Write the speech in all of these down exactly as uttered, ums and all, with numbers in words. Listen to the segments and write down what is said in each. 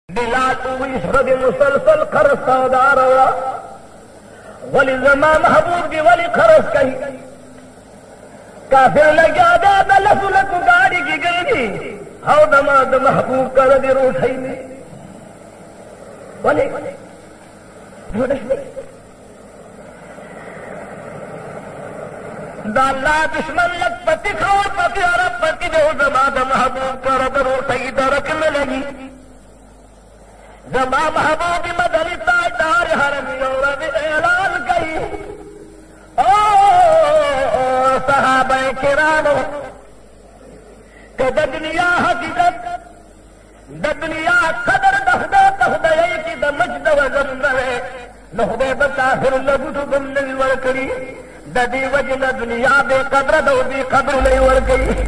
बिलाल उइशरद मुसलसल खरस सौदार वली जमा महबूब की वली खरस कही काफिर लग्या दे लफुलक गाड़ी की गई हाउ दमाद महबूब कर दे रोठाई में वली दाला दुश्मन लग पति खोर पति और पति जो दमाद महबूब कर दे रोठाई दरक में लगी जमा महबूब मदनी ताजदार हरम औरत ऐलान कई ओ सहाबा किराम कद दुनिया हकीकत द दुनिया कदर दहदा तहदा की द मजद व गंदे नहदे बकाफिर लगु तो गम नहीं वर करी ददी वजन दुनिया बे कदर दो भी कदर नहीं वर गई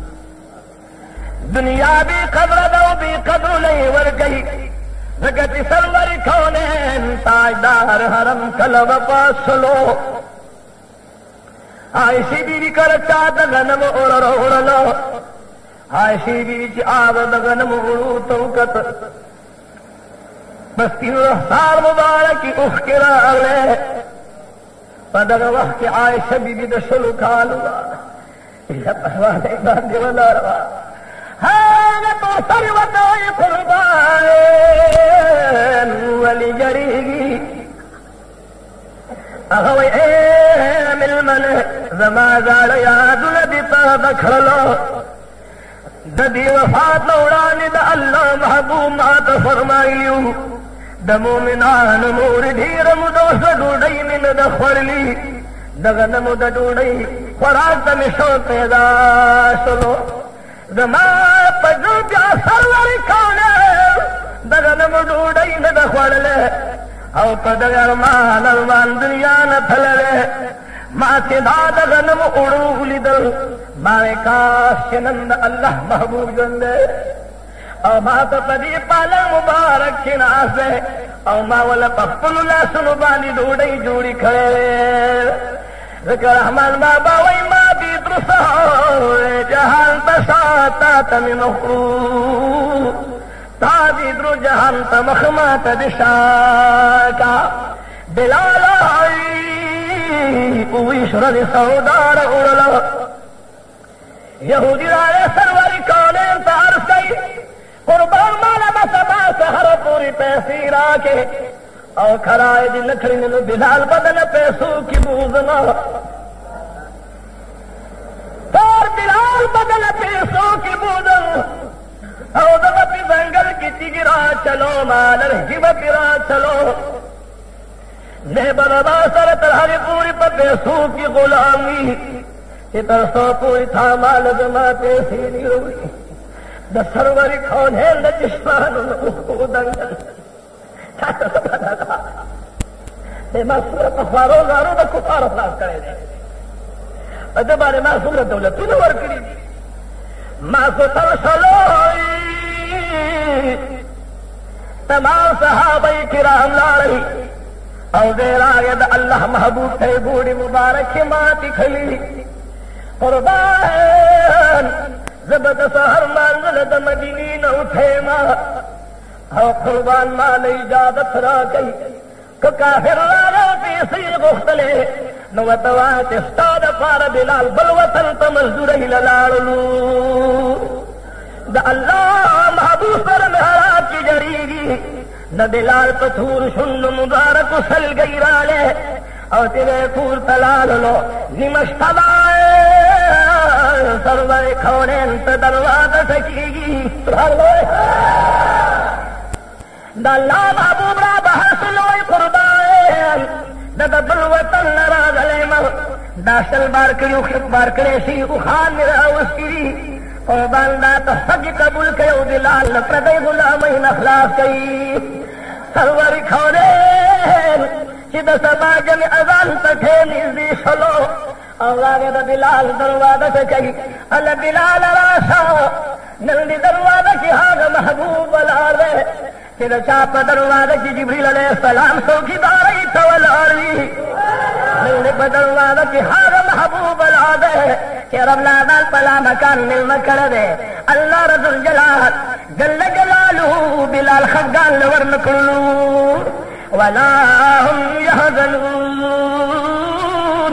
दुनिया भी कदर दो भी कदर नहीं वर गई जगति सरवर कौन ताजदार हरम कलब पासलो आयशी बीवी कर चाद गनम उड़ उड़लो आयशी बीवी आद गनम उड़ू तौकत बस्ती सार मुबारक की उख किरा अगले पदर वक्त आयशा बीवी दशलु खालुआ यह पहवाने बांधे वाला रवा है तो सरवत कुर्बान वली जरीगी अहवे ए मिलमन जमा गाड़ याद नदीता दखलो ददी वफात उड़ानी द अल्लाह महबूब मात फरमाइलियू द मोमिनान मोर ढीर मुदोस डूडई मिन द खरली दगन मुद डूडई खुराक मिशो पैदा सुनो जमा पजू जा सरवर कौने दगन मुडूडई न दखवड़ले औ पदगर मान अरमान दुनिया न थलले माथे दादगन मु उड़ू लिदल मारे काश नंद अल्लाह महबूब गंदे औ मात पदी पाला मुबारक खिनासे औ मावल पप्पुला सुनु बानी डूडई जोड़ी खड़े रहमान बाबा वही माँ भी द्रुसा जहान तसाता तमिनो ताजी द्रु जहान तमखमा तदिशा का बिलाल उइशरद सौदार उड़लो यहूदी राय सरवरी कौने तार सही कुर्बान माला बसबा सहर पूरी पैसी राके और खराए दिन लखड़ी ने बिलाल बदल पैसों की बूजना और बिलाल बदल पैसों की बूजन और दमती जंगल की तिगिरा चलो मालर हिबतिरा चलो ने बरबा सर तरहरी पूरी पर पैसों की गुलामी इतर सो पूरी था माल जमा पैसी नहीं हुई द सरवरी कौन है न जिस्मान उसको दंगल मारो गारो तो कुफार अपराध करे दे अजब बारे मां सूरत दौलत तूने वर करी मां को तरसलो तमाम सहाबाई किराम लाड़ी और देरा यद अल्लाह महबूब थे बूढ़ी मुबारक माती खली कुर्बान जबरदस्त हर मंजिल द मदीनी न उठे मां और कुर्बान माल इजाजत रा गई तो काफिर लागा पीसी गुफ्तले नवतवा तिस्ताद पार बिलाल बलवतन तमजदुर ही ललाड़लू द अल्लाह महबूब पर मेहरा की जरीगी न बिलाल पथूर शुन्न मुबारक उसल गई राले और तेरे फूल तलाल लो निमश्तलाए सरवर खौने दरवाजा सकीगी दल्ला महबूबरा बहसलोई कुर्बान ददबल वतन नरागले मह दाशल बारकड़ियों खिक बारकड़े सी उखान मेरा उसकी कुर्बान दा तो हज कबूल कयो दिलाल न प्रदय गुलाम ही नखलास कई सरवर खौरे चिद समाजन अजान तथे निजी सलो और आगे द बिलाल दरवाजा से कही अल बिलाल राशा नंदी दरवाजा की हाग महबूब बलाले तेरा चाप दरवाजा की जिब्रील अलैहिस्सलाम चौकीदार ही तवलारी नंदी दरवाजा की हाग महबूब बलाले के रब लादल पला मकान मिल मकर दे अल्लाह रजुल जलाल जल्ल जलाल जलालुहु बिलाल खफगान लवर नकड़लू वला हुम यहज़नून।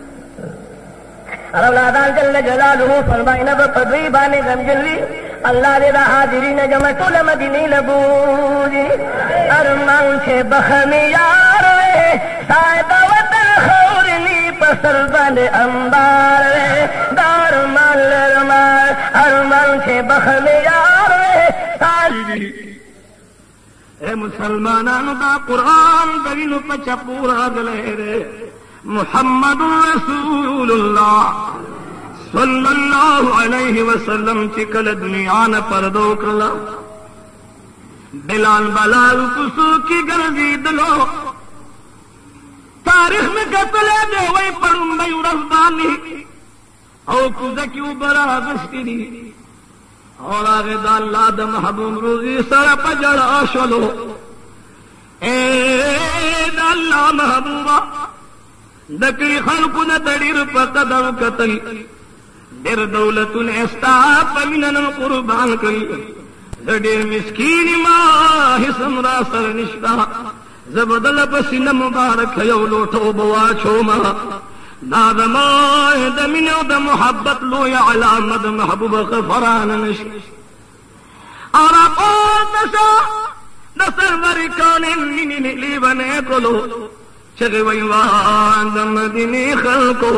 अल्लाह जल्ल जलालुहु फरमाइन बदरी बाने गमजली अल्लाह दे हाजिरी ने जमा टोल मदीने लगूजी अरमान छे बखमी यार वे सायदा वता खौरली पसल बने अंबार वे दार माल रमाल अरमान छे बखमी यार वे सायदी ए मुसलमानानु दा कुरान दवीनु पचा पूरा गले रे मुहम्मदुर रसूलुल्लाह सल्लल्लाहु अलैहि वसल्लम चिकल दुनिया न पर्दो कला बिलाल बलाल कुसू की गर्जी दलो तारीख में कतले दे वही पढ़ूं भाई उड़सदानी और कुछ क्यों बरा बस्ती और आगे दाल लाद महबूब रोजी सड़प जड़ा शलो ए दाल्ला महबूबा दकड़ी खलकु न तड़ीर पकदम कतल देर दौलतुन एस्ता पमिनन कुर्बान करी जडेर मिस्कीनी माँ हिसमरा सर निष्ठा जबदल पसीन मुबारक यो लोटो बवा छोमा दादमाए दमिनो द मोहब्बत लो या अलामद महबूब गफरान नश और आपो दशा दसर वरी कौने मिनी ली बने कोलो चगे वही वांद मदीनी खलको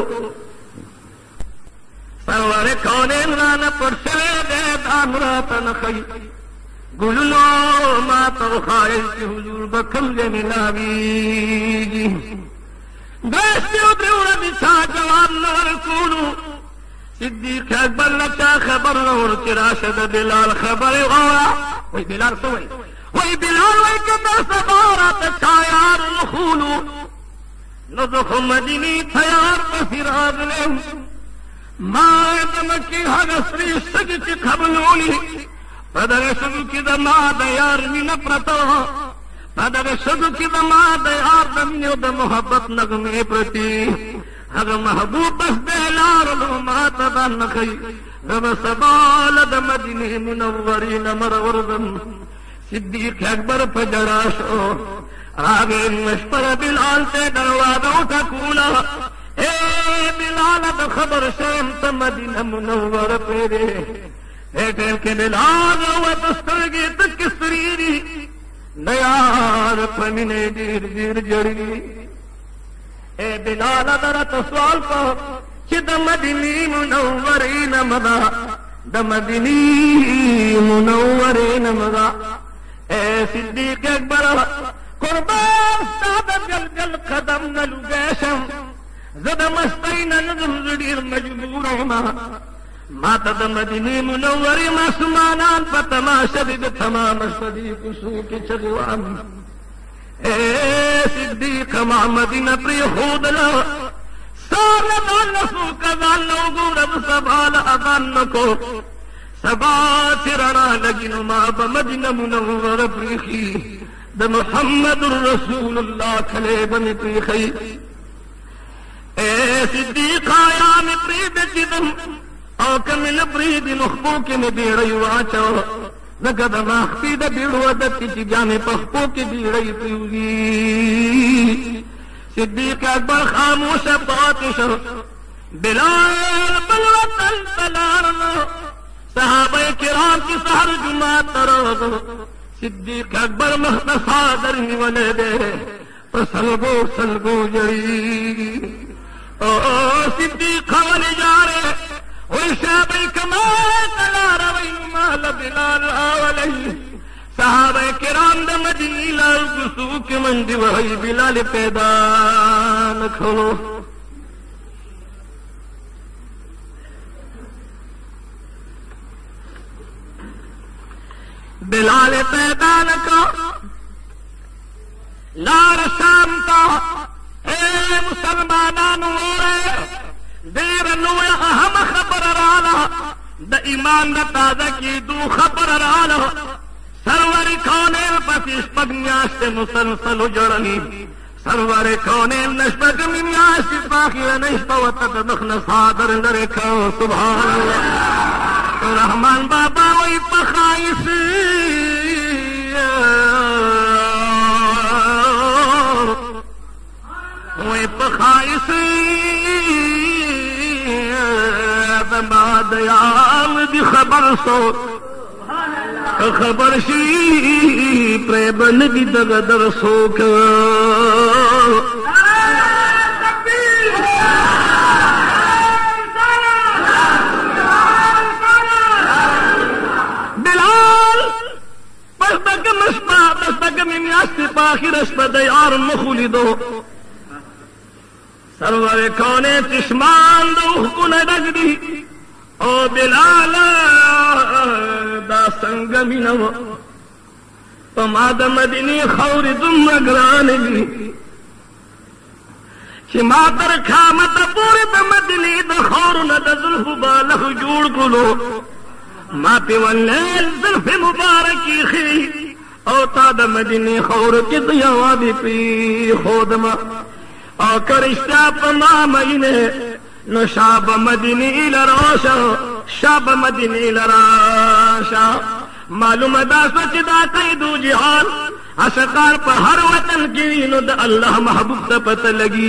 सरवर कौने रान परसवे दे दामरा तनखई गुललो मा तो खाइल की हुजूर बखल जे मिलावी दस्ती उद्रूण बिछा जवाब न रसूलू सिद्दीक अकबर लचा खबर और चिराशद बिलाल खबर गौरा वही बिलाल तो वही वही बिलाल वही कदर सबारा तछायार लखूलू नज़ुख मदीनी थयार पसिराद ले माए दमकी हगस्री सजची खबलोनी पदर सुजुकी दमा दयार मीन प्रतो पदर सुजुकी दमा दयार दमियो द मोहब्बत नगमे प्रति हग महबूब बस बेलार लो माता दन खई रब सबाल द मदीने मुनव्वरीन मरवरदम सिद्दीक अकबर फजराशो आगे मशपर बिलाल से दरवाजों का कूला ए बिलाल द खबर शेम त मदीना मुनव्वर पेरे एटेल के बिलाल व दस्तरगी त किसरीरी नयार पमिने दीर दीर जड़ी ए बिलाल दरा तो सवाल को चिद मदीनी मुनव्वरी नमदा द मदीनी मुनव्वरी नमदा ए सिद्दीक अकबर कुर्बान सादत जल जल कदम न लुगैशम जद मस्तैन नजम जडीर मजबूर होना माता द मदीने मुनव्वरी मासुमानान पतमा शदीद तमाम सदी कुसू के चगवान ए सिद्दीक मा मदीना प्रिय खुदला सार दान सु कदान लोगो रब सबाल अदान को सबा चिरणा लगिन मा ब मदीना मुनव्वर प्रिखी द मुहम्मदुर रसूलुल्लाह खले बन प्रिखी ए सिद्दीक आया में प्रीद चिदम और कमिल प्रीद नुखबो के में बेड़ई वाचो नगद माखती द बीड़ो दत्ती ची जाने पखपो के बीड़ई पिउगी सिद्दीक अकबर खामोश बातिश बिलाल बलवतल तलारनो सहाबे किराम की सहर जुमा तरोगो सिद्दीक अकबर महतसादर निवले दे सलगो सलगो जड़ी ओ सिद्दीक खवल जा रे वैशाबे कमाल तलार वही माल बिलाल आवलई सहाबे किराम द मदीना गुसू के मंदी वही बिलाल पैदा न खोलो बिलाल पैदा न को लार शाम का ए मुसलमानानु देर नुए अहम खबर राला द ईमान द ताजा की दू खबर राला सरवर कौने पतिश पगन्यास से मुसलसल उजड़नी सरवर कौने नशबग मिन्यास पाखिर नशबवत दखन सादर नरे खो सुभान अल्लाह रहमान बाबा वही पखाइस हर सो खबर शी प्रेबन की दगदर सोक बिलाल बस्तक मस्पा बस्तक मिम्यास्ति पाखिर अस्पद यार मखुली दो सरवर कौने चिश्मान दो हुकुन डगदी ओ बिलाल दा संगमी नव पमाद मदनी खौरी तुम ग्रानगी कि मातर खामत पूरी द मदनी द खौर न द जुल्फ बालख जूड़ कुलो मापी वल्लेल जुल्फ मुबारकी खी ओ ता द मदनी खौर की दयावादी पी खोदमा और करिश्ता पमा महीने नो शाब मदनी लराशा शाब मदनी लराशा मालूम दा सचदा कई दू जिहान असकार पर हर वतन की नो द अल्लाह महबूब त पत लगी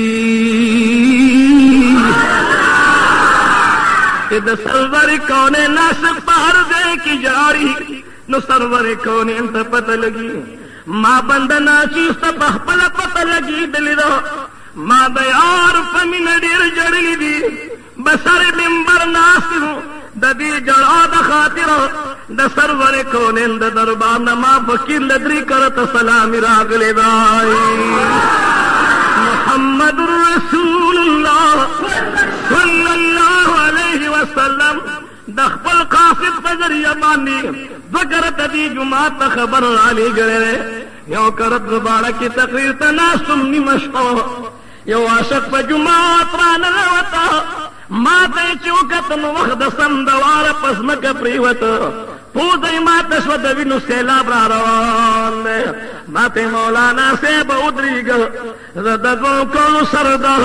इद सरवर कौने नासिक पहर दे की जारी नो सरवर कौने त पत लगी मां बंदना चीज त बहपल पत लगी दिलिरो मां दयार पमिन डिर जड़ली दी बसर मिंबर नासिरू ददी जड़ा द खातिर द सरवर कोनेन द दरबार नमा फकीर लदरी करत सलामी रागले बाई मुहम्मदुर रसूलुल्लाह सल्लल्लाहु अलैहि वसल्लम दखपल कासिद फजरिया बानी वगरत दी जुमा त खबर आली गरे यो करत बाड़ा की तकरीर तनासुम निमशो यो आशक पर जुमात रान लवता माते चौकत वखद समदवार पसमक प्रीवत पूजई मात स्वदविनु सैलाब रवान माते मौलाना से बउदरी ग रदगो को सरदार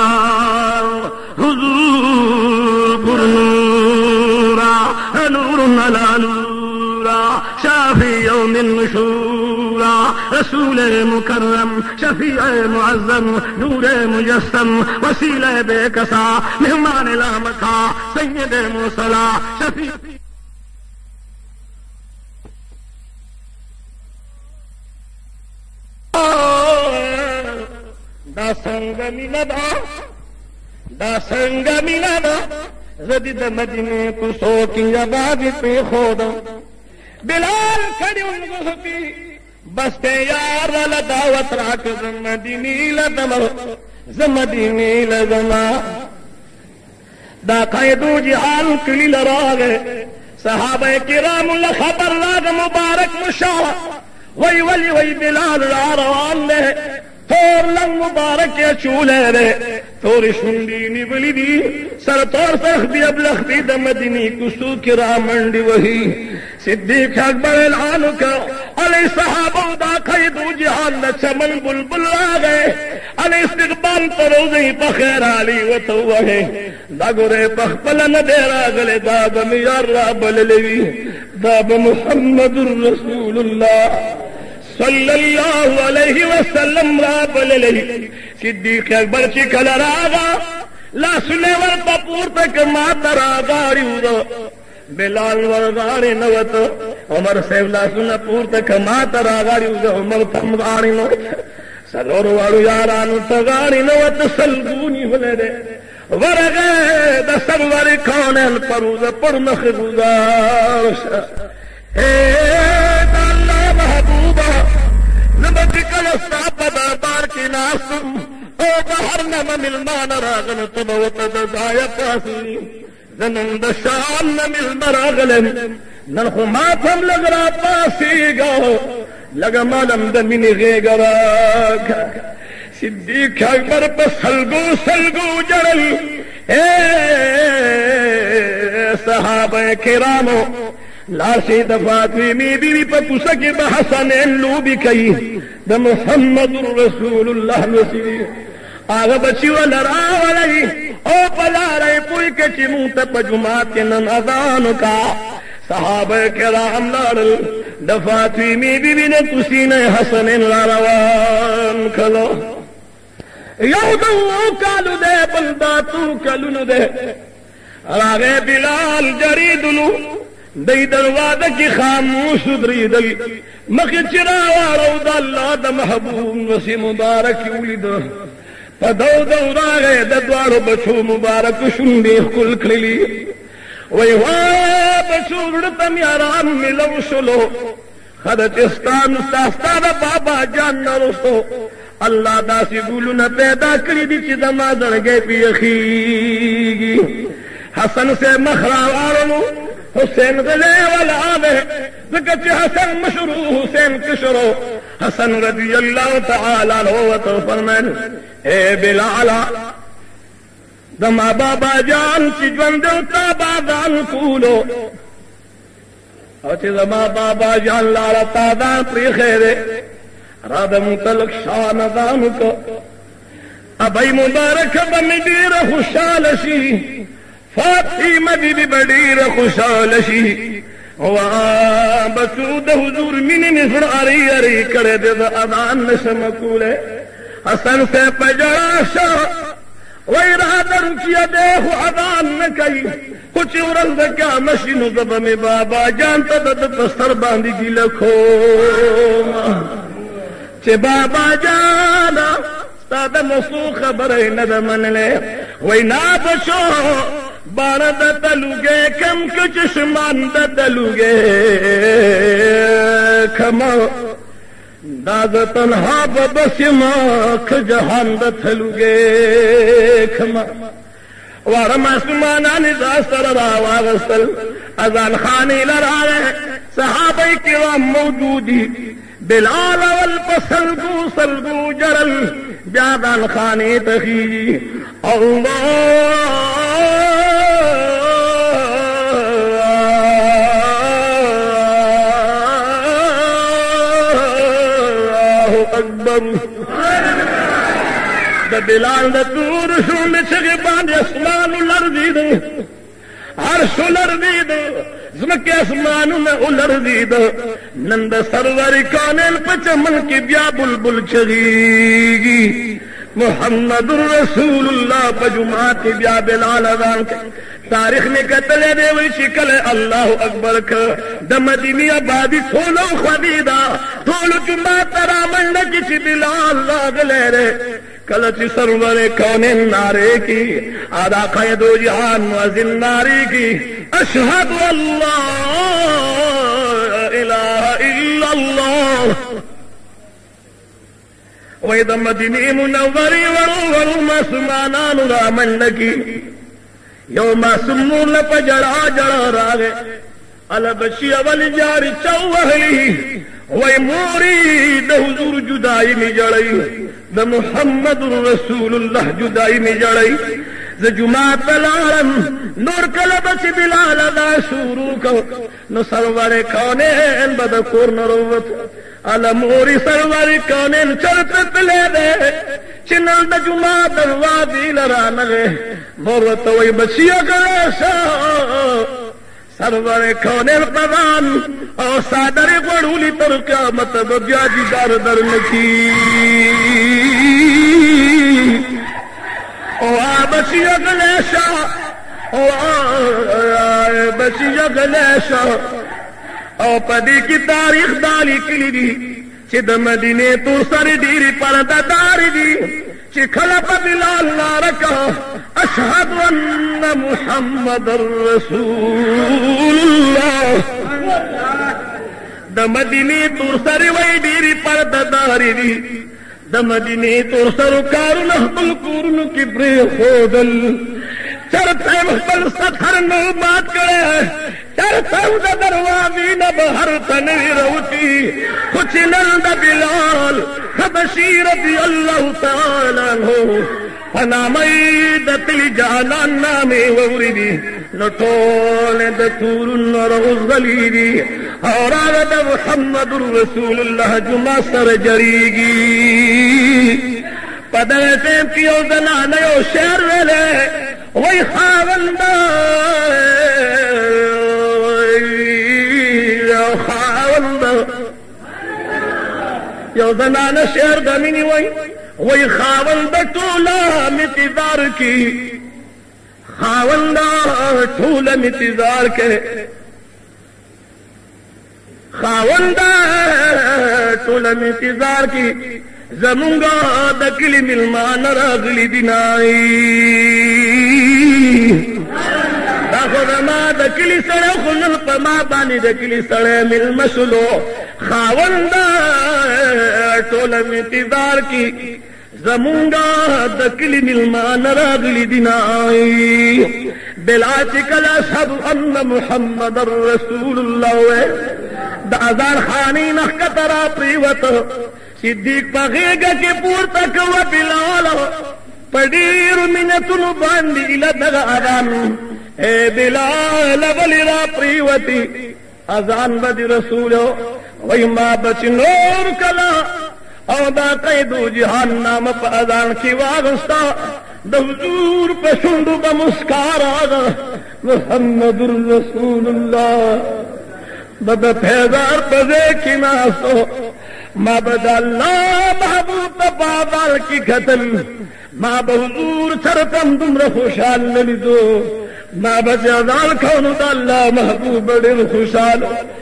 हुजूर पुरनूरा नूर अला नूरा शाफी यौमिन शुरा रसूल मुकर्रम शफी मुअज्जम नूर मुजस्सम वसील बेकसा मेहमान लामखा Syed मुसला Shafi da sangaminada da sangaminada जदीद मदीने को सो की आबाद पे खोदा बिलाल खड़ी उनको की बस पे यार वाला दावत राख मदीनी लदम मदीनी लदमा दा कायदू जिहान किली लरागे सहाबा किराम खबर लाग मुबारक मुशा वही वली वही बिलाल रवान ले थोर लंग मुबारक के चूल्हे रे थोड़ी शुंडी निबली दी सर तोर सरख दी अब लखती द मदनी कुसू किरा मंडी वही सिद्दीक अकबर ऐलान का अले सहाबा दा खैदू जिहान न चमन बुलबुल आ गए अले इस्तिकबाल तरोज़ी पखेर आली व तो वहे दागुरे पखपल न देरा गले दाब मियार राबल लेवी दाब मुहम्मदुर रसूलुल्लाह सल्लल्लाहु अलैहि वसल्लम राबल लेवी सिद्दीक अकबर ची कल रागा ला सुने वर पपूर तक मातरा गाड़ी उदो बिलाल वर गाड़ी नवत उमर सेवला सुन पूर तक मातरा गाड़ी उदो उमर थम गाड़ी नवत सलोर वालू यारानु त गाड़ी नवत सलगूनी होले रे वरगे द सरवर कौनल परूज पर मख गुजार ए अल्लाह महबूबा नबी कलस्ता दरबार की नासुम ओ बाहर नम मिलमान रागन तुम वत दाया पासी जनंद शान न मिल मरागलन नन माथम लग रहा पासी गो लग मालम दमिनी गे गरा सिद्दीक अकबर पर सलगू सलगू जड़ल ए सहाबा किरामो लाशी दफात में बीवी पर पुसके बहसन लू भी कही द मुहम्मदुर रसूलुल्लाह नसी आग बची व लड़ा वाली ओ पला रहे पुई के चिमू तप जुमात के नन अजान का सहाबा किराम लाड़ल दफात में बीवी ने तुसी ने हसन लारवान खलो यहूदू कालू दे बंदा तू कलुन दे راغه بلال جریدلو دی دروازه کی خاموش دریدل مخ چرا وارو د الله د محبوب وسی مبارک ولید په دو دو راغه د دوړو بچو مبارک شونډې خل کړلی وای وا بچو ورته میارام ملو شلو خدچستان استاد بابا جان نرستو الله داسې ګلونه پیدا کړی دي چې زما زړګی پیخیږي حسن سے مخرا وارلو حسین غلے والا ہے ذکر چې حسن مشروع حسین کشرو حسن رضی اللہ تعالی عنہ تو فرمائے اے بلال دما بابا جان چې ژوند تا بادان کولو او چې زما بابا جان لاړه تا دا پرې خیره را د متلک شان دان کو ابای مبارک باندې ډیر خوشاله شي فاطمه بی بډیر خوشاله شي وا بچو د حضور مینې نفر اری اری کړه د اذان نشم کوله حسن سے پجړا شو وای را درو کیا دیکھو اذان نہ کئی کچھ ورځ د کیا مشینو زب می بابا جان ته د پستر باندې دی لکھو چې بابا جان ستاد مسو خبره نه د منله وای نا بچو بار د تلوګه کم کچ شمان د تلوګه کما داز تنها بسما خجهان د تلوګه کما ورم اسمانان ذا سر را واغسل اذان خانی لراغه صحابه کرام موجودی بلال والپسلگو سلگو جرل بیادان خانی تخی اللہ اکبر د بلال د تور شوند چغه باندې اسمان لړزید عرش لړزید زمکه اسمانونه لړزید نن د سرور کونین په چمن کې بیا بلبل چغیږي محمد رسول الله په جمعات بیا بلال اذان تاریخ میں قتل دے وی شکل اللہ اکبر کا د مدینی آبادی ټولو خدیدا ټولو جمعه ترا منډه چې بلال لاغله رے کله چې سرور کونین نارے کی آدا قید و جہان مؤذن ناری کی اشہد اللہ الہ الا اللہ وی د مدینی منوری ورو ورو مسلمانانو را منډه کی یو معصوم نور لپا جڑا جڑا راگے علا بچی اول جاری چو اہلی وی موری دا حضور جدائی می جڑائی دا محمد رسول اللہ جدائی می جڑائی ز جماعت بلالم نور کل بچی بلال دا شروع کو نو سرور کونین بدا کور نروت علا موری سرور کونین چلتت لے دے چنل د جمعه دروازې لرانغه مرته وای بچیا کړه سرور کونل قدان او صادر غړولي تر قیامت د بیا دیدار درنکی او بچیا کړه او بچیا کړه او پدې کی تاریخ دالی کلی دی چې د مدینه تو سر ډیری پرده دار دي چې کله په بلال نارکا اشهد ان محمد رسول الله د مدینه تو سر وای ډیری پرده دار دي د مدینه تو سر کارونه خپل کورونو کې پرې خودل چرته خپل سفر نو مات کړه چرته د دروازې نه بهر تنوي روتي کچھ نل د بلال حبشي رضی الله تعالی عنہ فنامي د تل جانان نامه وردي نو ټول د کورونو روزلي دي اور د محمد رسول الله جمعه سره جریږي پدې ټیم کې یو زنانه یو شعر ویلې وای خاوندا یو خاوندا یو زنانه شعر د مینې وای وای خاوندا ټوله متدار کی खावंदा ठूल इंतजार के खावंदा ठूल इंतजार की जमुंगा दकली मिलमान रगली दिनाई दाखो रमा दकली सड़े खुनल पमा पानी दकली सड़े मिल मसलो खावंदा ठूल इंतजार की जमुंगा दकली मिलमान रगली दिनाई बिलाच कला सब अन्न मुहम्मद रसूलुल्लाह दाजार खानी नखतरा प्रीवत सिद्दीक पगेगा के पूर तक व बिलाल पडीर मिनतुन बांधी इलदगा अजान ए बिलाल बलिरा प्रीवती अजान बदी रसूलो वही माँ बच नूर कला औदा कैदू जहान नाम पर अजान की वागस्ता दहजूर पे शुंडू का मुस्कारा मुहम्मदुर रसूलुल्लाह बद फैजार पजे की नासो माँ बदल्ला महबूब बाबाल की खतल माँ बहुदूर सरतम तुमरा खुशाल नली दो माँ बचे अजान खानु अल्लाह महबूब बड़े खुशाल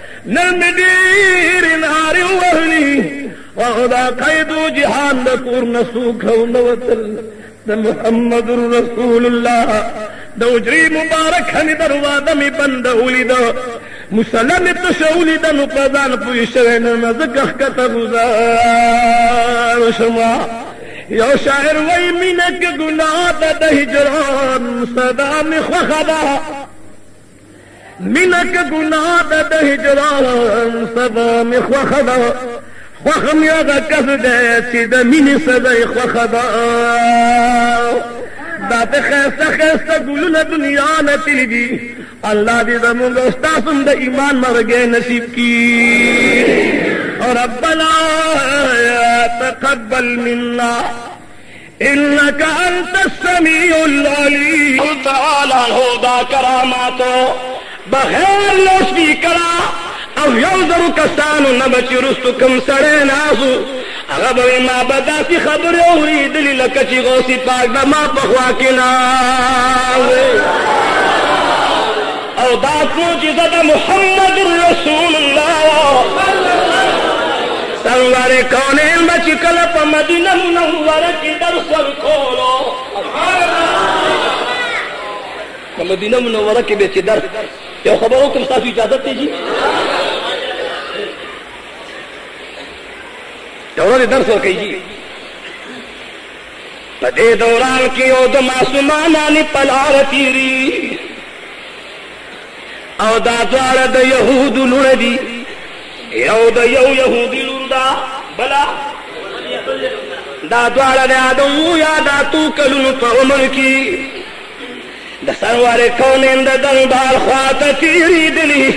नंदीर नारी वहली वहुदा कैदू जिहान दकूर नसूख नवतल मुहम्मदुर रसूलुल्लाह दौजरी मुबारक हनी दरवाजा में बंद उलिद मुसलम तशौलिद नुपदान पुइशवन मजकह कतगुजार शमा यो शायर वही मिनक गुनाह द हिजरान सदा में खखदा मिनक गुनाह द हिजरान सदा में खखदा वखम यादा कस गए सीध मिनी सदै खखदा दात खैस्ता खैस्ता गुलुन दुनिया न तिलगी अल्लाह दी दमुंग उस्तासुम द ईमान मर गए नसीब की और रब्बना तक़ब्बल मिन्ना इन्नका अंतस समीउल अलीम तआला होदा करामातो बगैर लोस्वी करा अब यौजरु कसानु न बची रुस्तु कम सड़े नासु अगबरी माँ बदा की खबर हुई दिली लकची गौसी पाक दमा पखवा के नावे और दातू जिज़द मुहम्मद रसूलुल्लाह सरवारे कौनेन बची कलप मदीना मुनव्वरा की दरसल खोलो मदीना मुनव्वरा के बेचे दर यो खबर हो तुम साथ इजाजत दीजिए दौरान दर्श हो कही पदे दौरान की ओद मासूमाना नि पलार तीरी और दाद्वार द यहूद लुड़दी यहूद यहू यहूदी लुड़ा बला दाद्वार द आदमू या दातू कलुन पवमन की दसरवारे कौने द दरबार ख्वात तीरी दिली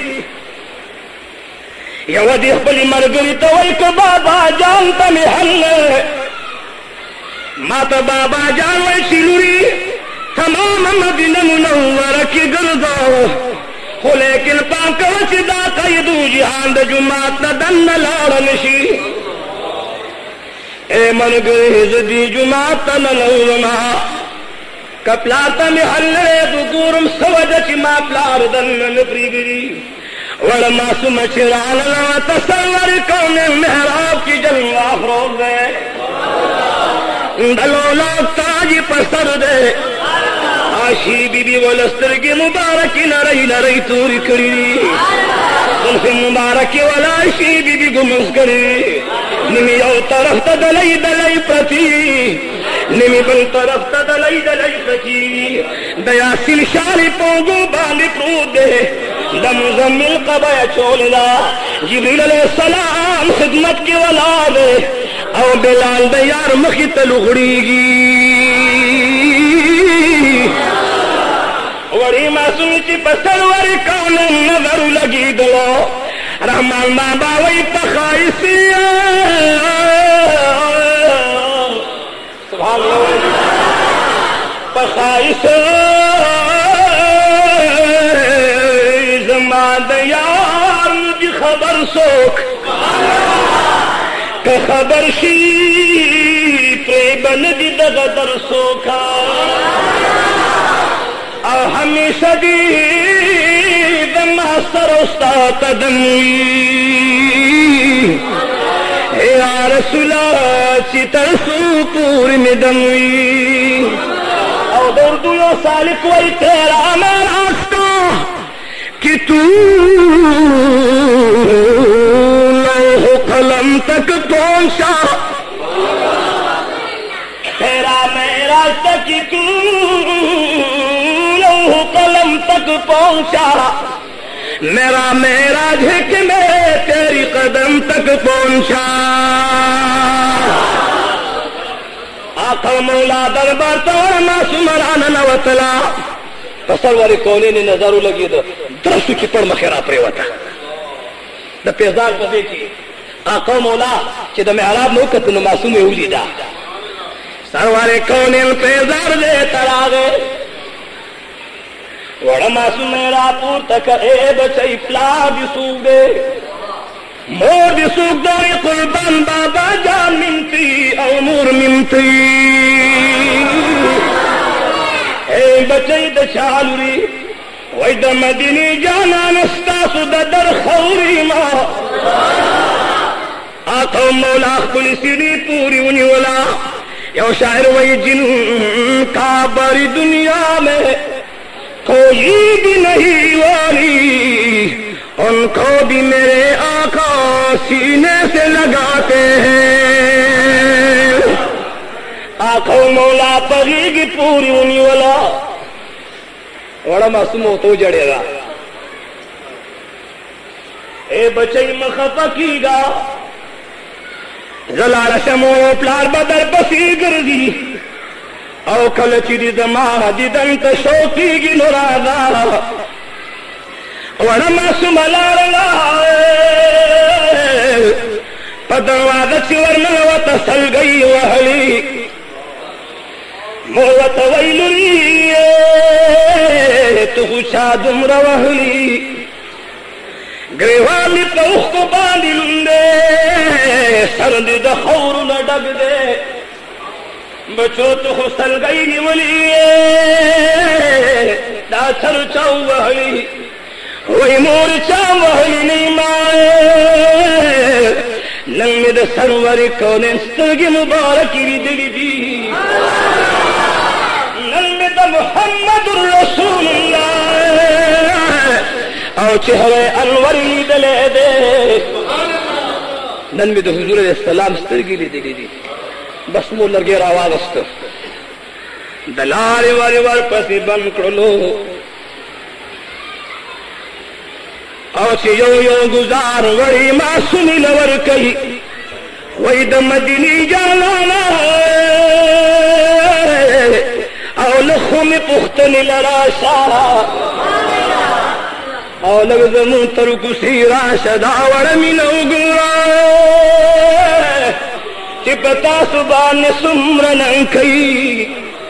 यवदी खपली मरगरी तो को बाबा जानता में हल माता बाबा जान वही सिलूरी तमाम मदीना मुनव्वरा की गर्दा हो लेकिन पाक वसिदा कैदू जिहान द जुमात न दन लाड़नशी ए मरगरी जदी जुमात न लौरमा कपलाता में हल दुगुरम सवज की मापलार दन न प्रीगरी वड़ मासूम चिरान तस्वर कौने मेहराब की जलवा फरोग दे दलोला ताज पसर दे आशी बीबी वलस्तर की मुबारक न रही न रही तूरी करी तुमसे मुबारक वाला आशी बीबी गुमस करी निमी यो तरफ दलई दलई प्रति निमी बल तरफ दलई दलई प्रति दया सिल शाली पोगो बाली प्रूद दे दम जमिल कबाया छोलना जिब्रील अलैहिस्सलाम खिदमत की औलाद और बिलाल दयार मखी तलुगड़ीगी वरी मासूम की बसरवरी कौन नजर लगी दलो रहमान बाबा वही पखाइसी सुभान अल्लाह पखाइस यार मुझे खबर सोख का खबर शी प्रेबन दी दगदर सोखा और हमेशा दी मास्टर उस्ताद कदमी यार सुला चितर सूपुर में दमवी और दर्दू यो सालिक वही तेरा मैं रास्ता कि तू लौह कलम तक पहुंचा तेरा मैं रास्ता कि तू लौह कलम तक पहुंचा मेरा मेरा झिक में तेरी कदम तक पहुंचा आखा मौला दरबार तोड़ मासूमरान नवतला तसरवारी कोने ने नजारू लगी तो दरसु की पड़ मखेरा प्रेवता द पेजार को देखी आखा मौला कि द मेहराब नो कतन मासूम उलीदा सरवारे कोने पेजार दे तरागे वड़ मासूम मेरा पूर तक ए बचई प्ला दिसूग दे मोर दिसूग दे कुर्बान बाबा जान मिनती अमूर मिनती ए बचई द चालुरी वही द मदीनी जाना नस्ता सुद दर खौरी मा आखो मौला पुलिसनी पूरी उनी वाला यो शायर वही जिन का बड़ी दुनिया में कोई भी नहीं वाली उनको भी मेरे आका सीने से लगाते हैं आंखों मौला पगेगी पूरी उन्हीं वाला बड़ा मासूम हो तो जड़ेगा ए बचई मखफा कीगा जलाल शमो प्लार बदर बसी गर्दी औ कल चिरी दमा दिदंत शोकी गिनुरादा वड़ मासूम लारला पदवाद चिवर नवत सल गई वहली मोवत वैलुरी तू शादुम रवहली ग्रेवाली पौख को बांधी लुंदे सर्द दखौर न डग दे बचो तो सल गई निवली दासर चाऊ वहली वही मोर चाऊ वहली नहीं माए नंग सरवर कौन स्तगी मुबारक दिली दी नंग मोहम्मद रसूलुल्लाह और चेहरे अनवर दले दे नन में हुजूर सलाम स्तगी दिली दी बस मो लगे आवाज दलारे वारे वार पसी बन करो और यो यो गुजार वरी मासूमी लवर कही वही द मदीनी जाना और लखों में पुख्तनी लराशा और लग जमू तरु सीरा शदावड़ मिलो गुरा चिपता सुबान सुमरन कई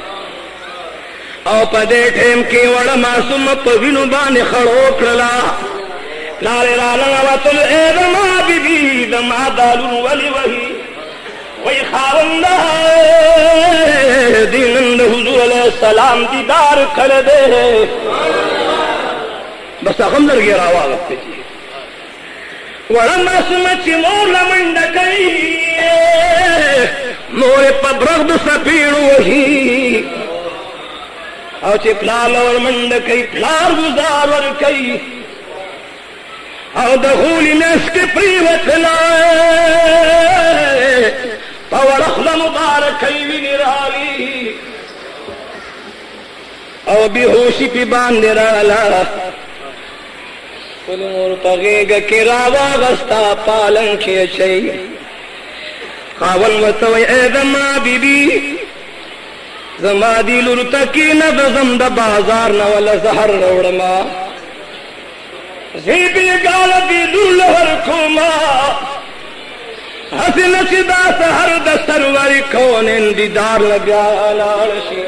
और पदे ठेम के वड़ मासूम पविनु बान खड़ो प्रला लारे राला तुल एदमा बीबी दमा दालू वली वही वही खावंदा दीनंद हुजूर अलैहि सलाम दीदार कर दे बस हम लग गया आवाज पे वड़ मासूम चिमोर लमंड कई मोरे पब्रद सपीड़ वही और चिपलाल और मंड कई फ्लार गुजार और कई और दहूली नस के प्रीवत लाए पवर अखला मुबारक कई भी निराली और बेहोशी पे बांध निराला मोर पगेग के रावा गस्ता पालन के चाहिए खावन वसवय एदमा बीबी जमा दिलुर तकी न दम द बाजार न वला जहर रोड़मा जीबी गाल दिलुल हर खुमा हसन सिदा सहर द सरवर खोनेन दीदार लगा लालशी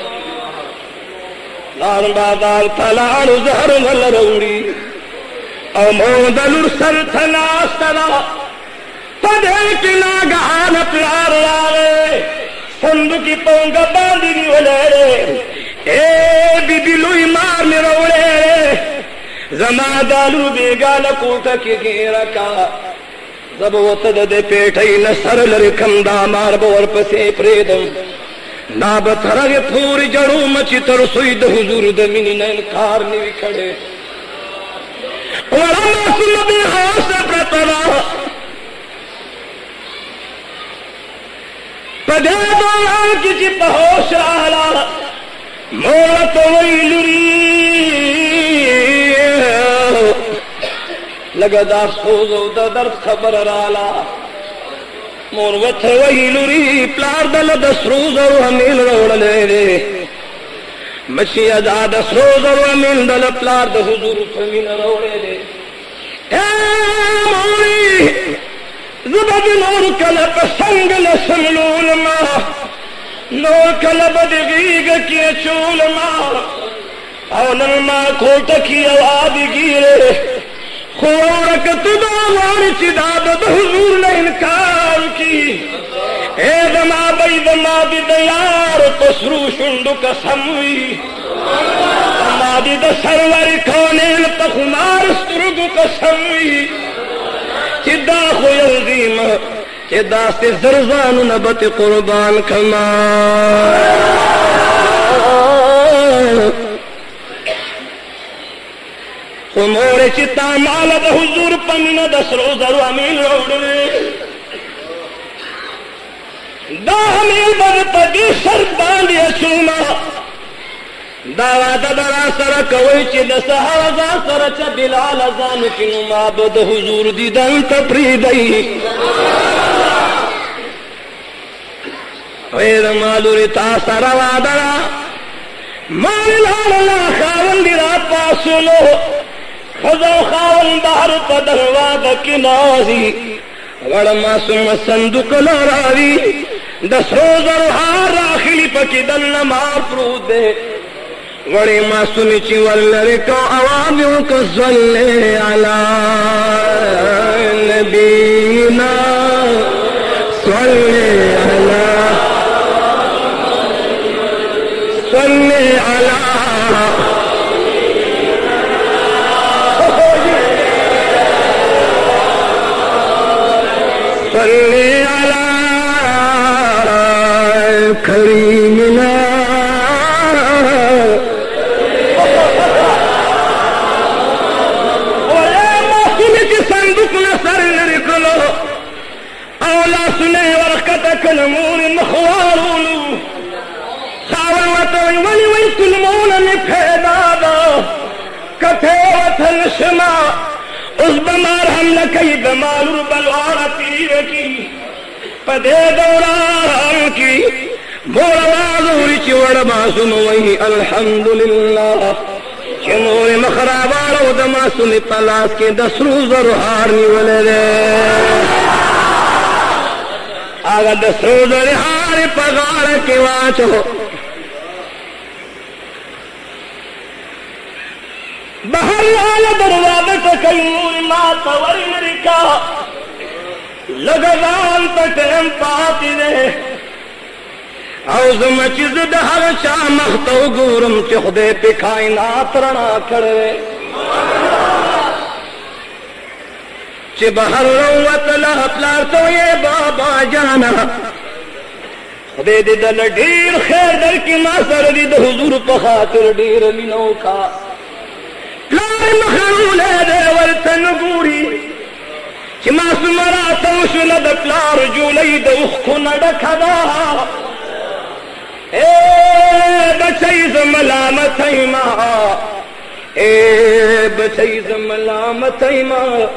लाल बाजार तलाल जहर वल रौड़ी और मोदलुर सर थना सरा पदे किला गान प्यार लाले संदू की पोंग बांधी वले ए बीबी लुई मार में रोड़े जमा दालू बेगाल कोटा के घेरा का जब वो तद पेट ही न सरल रिखम दा मार बोर पसे प्रेदम ना बथरगे पूरी जड़ू मची तर सुई the Hazur the mini Nain car नि विखड़े और मासूम भी होश प्रतरा पदे दो किसी पहोश आला मोरत वैलुरी लगातार सोजो दर्द खबर राला मोरवत वैलुरी प्लार दल दसरोज और हमील रोड़ले रे मछी अदा दसरोज और हमील दल प्लार द हुजूर फमीन रोड़े रे ए मोरी ज़बद नूर कलब संगल समलूल मा नूर कलब दिगीग की चूल मा औनल मा कोट की आवाज़ गिरे खोरक तुदा वार चिदाब हुजूर ने इनकार की ए दमा बई दमा बिदयार तसरू शुंडु कसमवी दमा बिद सरवर कौनेल तखुमार स्तुर्गु कसमवी चिदा खुयल्दीम चिदा से जरजान नबत कुर्बान खमा मोरे चिता माल द हुजूर पमिन दसरो जरु अमील रोडने दा अमील बद पदी सर बांधिया चूमा दावा ददरा सर कवई ची दस हवाजा सर च बिलाल जान किनु मा बद हुजूर दी दंत प्रीदई वेर मालुरी ता सरवादरा माल लाला खावंदिरा पासुलो खजो खावन बाहर पदरवा बकिनाजी वड़ मासूम संदुक लरावी दस रोज हार राखिली पकी दल मार प्रूदे वड़े मासूम चिवल को आवाज़ों को सल्ले अला नबीना सल्ले अला सल्ले अला सल्ले अला करीमिना संदुक न सर निकलो औला सुने वरकत कलमून मखवारूलू खावन वतन वली वली कुलमून निफेदादा कथे वतन शमा उस बमार हमला कई बमार बलवारा तीर की पदे दौरान की बोलवाजूरी चिवड़ मासूम वही अल्हम्दुलिल्लाह चमोरे मखराबारो दमा सुन तलाश के दस रोज और हारनी वाले रे आगा दस रोज और हार पगार के वाचो बाहर आला दरवाजे पे कई माता वरिका लगान तटेम पाती रे औज़ मचिज़ दहर शाह मख्तो गुरम चुखदे पे कायनात रणा करे चे बहर रोवत लहपलार तो ये बाबा जाना खुदे दे दल ढीर खैर दर की मासर दी हुजूर पखातिर ढीर मिनो का लार मखरूले दे वर्तन गुरी चे मासुमरा तौशुल द प्लार जुलई द उखु नडखदा ए बचैज मलामत मा ए बचैज मलामत मा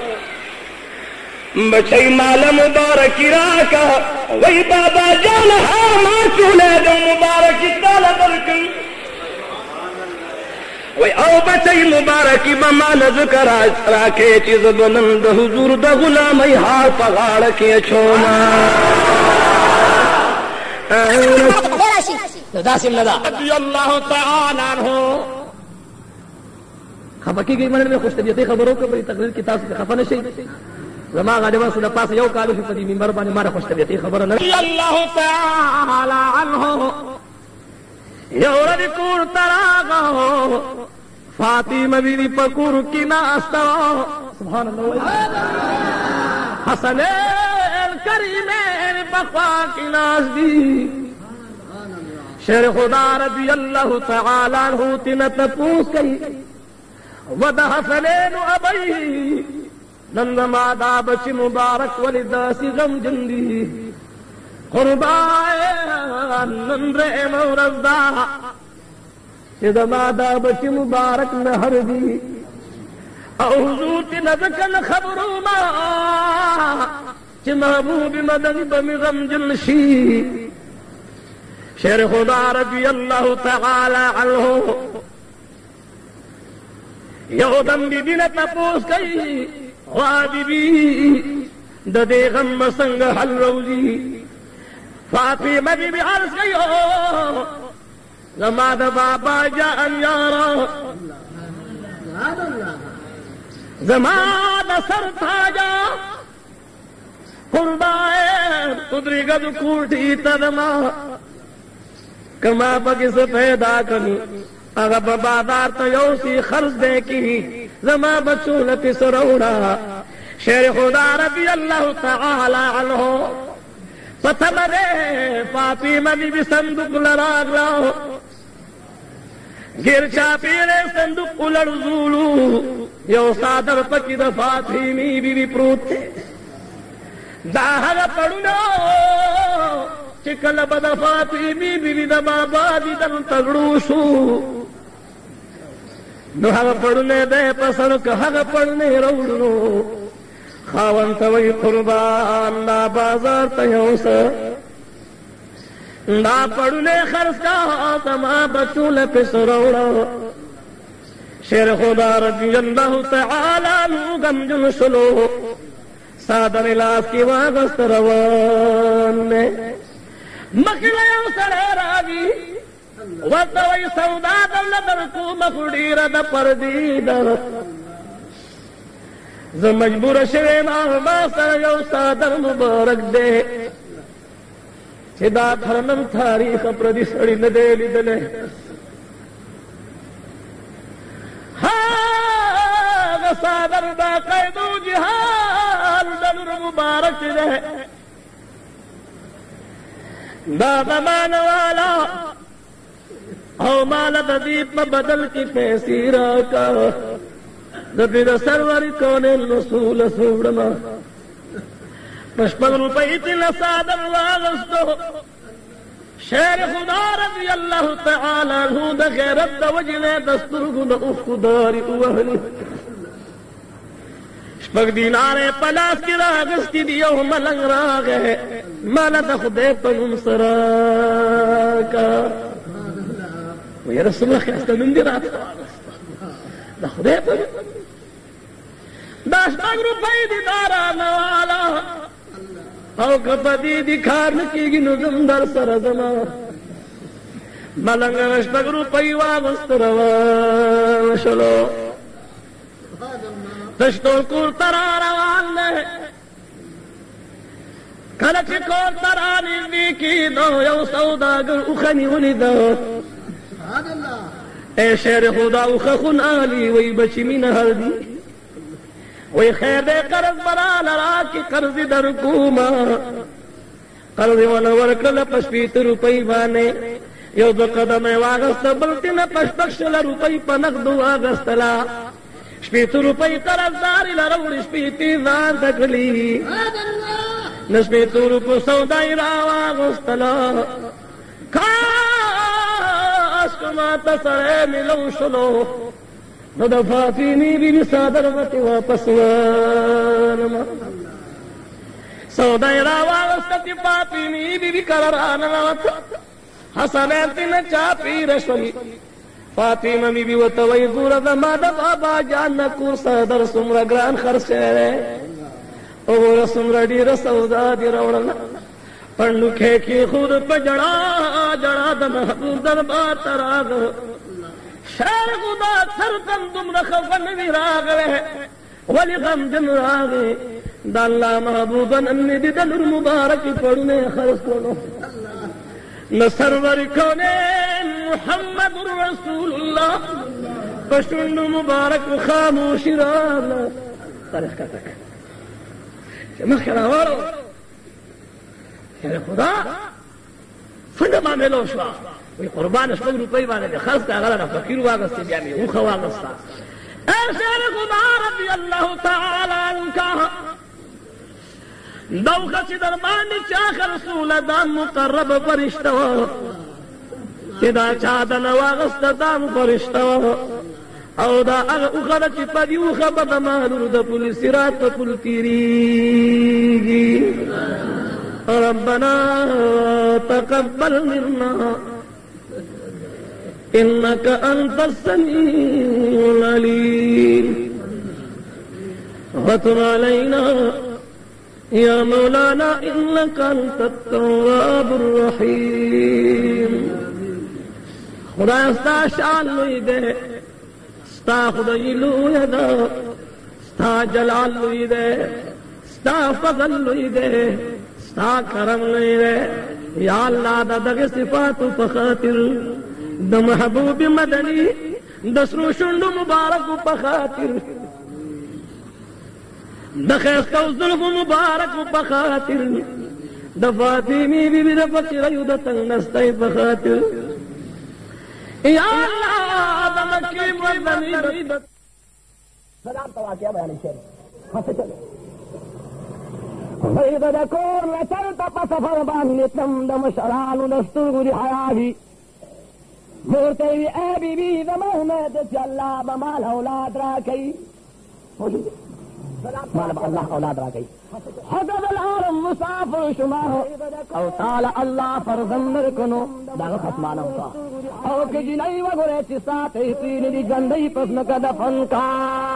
बचई माल मुबारक राका वही बाबा जान हा मा चूले दो मुबारक ताला दरकन वही आओ बचई मुबारक बमाल ज़िक्र राखे चीज बुलंद हुजूर द गुलाम हार पगाड़ के छोमा दासिम नदा अल्लाह तआला अन्हु खबकी गई मन में खुश तबीयत खबरों को बड़ी तकरीर किताब से खफा नशे जमा गाडवा सुना पास यो कालू पदी मिंबर बाने मारा खुश तबीयत खबर न अल्लाह तआला अन्हु यौरदी कूर तरागो फातिमा बीवी पकूर की नास्तो सुभान अल्लाह हसनैन करीमैन पकवा की नाज़दी शेर खुदा रज़ी अल्लाह तआला अन्हु तिन तपूस कई वद हसनैन अबई नंद मादा बच मुबारक वलिदासी गम जिंदी कुर्बाए नंद्रे मौरज़दा चिद मादा बच मुबारक न हरदी औजूती नज़कन खबरू मा चि महबूब मदन बमि गम जिनशी शेर खुदा रज़ी अल्लाह तआला अन्हु यहूदम बीबी ने तपूस कई वाह बीबी ददे गम संग हल रोजी फातिमा बीबी अर्ज़ कई हो ज़माद बाबा जान यारा ज़माद सर थाजा कुर्बाए तुदरी गद कूटी तदमा कमा बगिस पैदा कनी अगर बादार तो योसी खर्च दे की जमा बचूल पिसरौड़ा शेर खुदा रज़ी अल्लाह तआला अन्हु पथम रे फातिमा बीबी संदूक लराग लाओ गिरचा पीरे संदूक उलड़ जूलू यो सादर पकी द फातिमी बीबी प्रूत दाहर पड़ुनो चिकल बद फातिमी बीबी द बाबा दी दन तगड़ूसू नुहग पड़ने दे पसर कहग पड़ने रौड़नो खावन तवई कुर्बान ना बाजार तयोस ना पड़ने खर्च का तमा बचूल पिसरौड़ा शेर खुदा रज़ी अल्लाह तआला नु गमजुन सुलो सादर इलास की वागस्त रवान ने मखिलयों सड़े रागी वही सौदा दर को मफुड़ी रद परदीदर ज मजबूर शे मासर यो सादर मुबारक दे चिदा थरनम तारीख प्रति सड़ी न दे लिदले हाँ सादर दा कैदू जिहाद दर मुबारक दे दादा मान वाला औ माल दीप में बदल की पैसीरा का दबीर सरवर कोने रसूल सूड़ना पचपन रुपये तिल सादर वागस्तो शेर खुदा रज़ी अल्लाह तआला अन्हु द गैरत द वजने दस्तूर गुन उखदारी उहली शपक दीनारे पलास की रागस की दियो मलंग राग है माला द खुदे पनुम सरा का ويا رسول الله كاست من ديرات ده خدای په داش باغرو پیدا دارا نوالا او کپدی دي کار نکیږي نو زم در سره زما ملنګ رش باغرو پیوا مستروا شلو تشتو کور ترا روان نه کله چې کور ترا نږدې کېدو یو سوداګر اوخني ولیدو اے شیر خدا خخن آلی وی بچی من ہردی وی خیر قرض برا لرا کی قرض در کوما قرض ونور کل پشپیت روپی بانے یو دو قدم واغست بلتن پشپکشل روپی پا نقدو واغستلا شپیت روپی قرض داری لروڑ شپیتی زان تکلی نشپیت روپو سودائی را واغستلا ما تسرے ملو شلو نو دفاتینی بی بی صادر وطی واپس وانما سودائی راواغستی فاتینی بی بی کرران وطا حسنین تین چاپی رشولی فاطمہ بی بی وطوئی زور دما دفا با جان نکور صادر سمر گران خرچ رے اور سمر دیر سودا دی روڑنا پڑھنو کھیکی خود پہ جڑا جڑا دا محبوب دربار تراغ شیر خدا سرکن تم رخفن بھی راغ رہے ولی غم جن راغ دا اللہ محبوبن انی دی دل مبارک پڑھنے خرص کنو न सरवर कौनैन मुहम्मदुर रसूलुल्लाह पशुंड मुबारक खामोशी राला तारीख का तक मखरा वालो खुदा څنګه باندې لو شو وي قربان شپږ روپۍ باندې خرڅ کا غلا فقیر واغسته بیا مې وخه واغسته ارشد خدا رضی الله تعالی عنہ دوخه چې در باندې چا رسول دا مقرب فرشتہ و چې دا چا د نواغسته دا فرشتہ و او دا هغه وخه چې په دې وخه په مالو د پولیس رات په پل تیریږي ربنا تقبل منا إنك أنت السميع العليم وتب علينا يا مولانا إنك أنت التواب الرحيم خدا استا شان لوی دے استا خدای لوی دا استا جلال لوی دے استا فضل لوی دے استا کرم لوی دے یا اللہ دا دغه صفات په خاطر د محبوب مدنی د سرو شوند مبارک په خاطر د خیسته زلف مبارک په خاطر د فاطمی بی بی د فقیر یو د تنگ نستی په خاطر یا اللہ د مکی مدنی سلام تو واقعہ بیان شیر ہاں سے چلے وَإِذَا ذَكُرْ لَتَلْتَ پَسَفَرْ بَانِتَمْ دَمَشَرَانُ دَسْتُرْگُ حَيَاهِ مورتے ہوئی اے بی بی زمانت سے اللہ بمال اولاد را کئی مال اللہ اولاد را کئی حضر العالم مسافر شما او تعالی اللہ فرزندر کنو داغ ختمانا ہوتا او کجی نئی وگرے چی ساتھ احتین دی گندی پسن کا دفن کا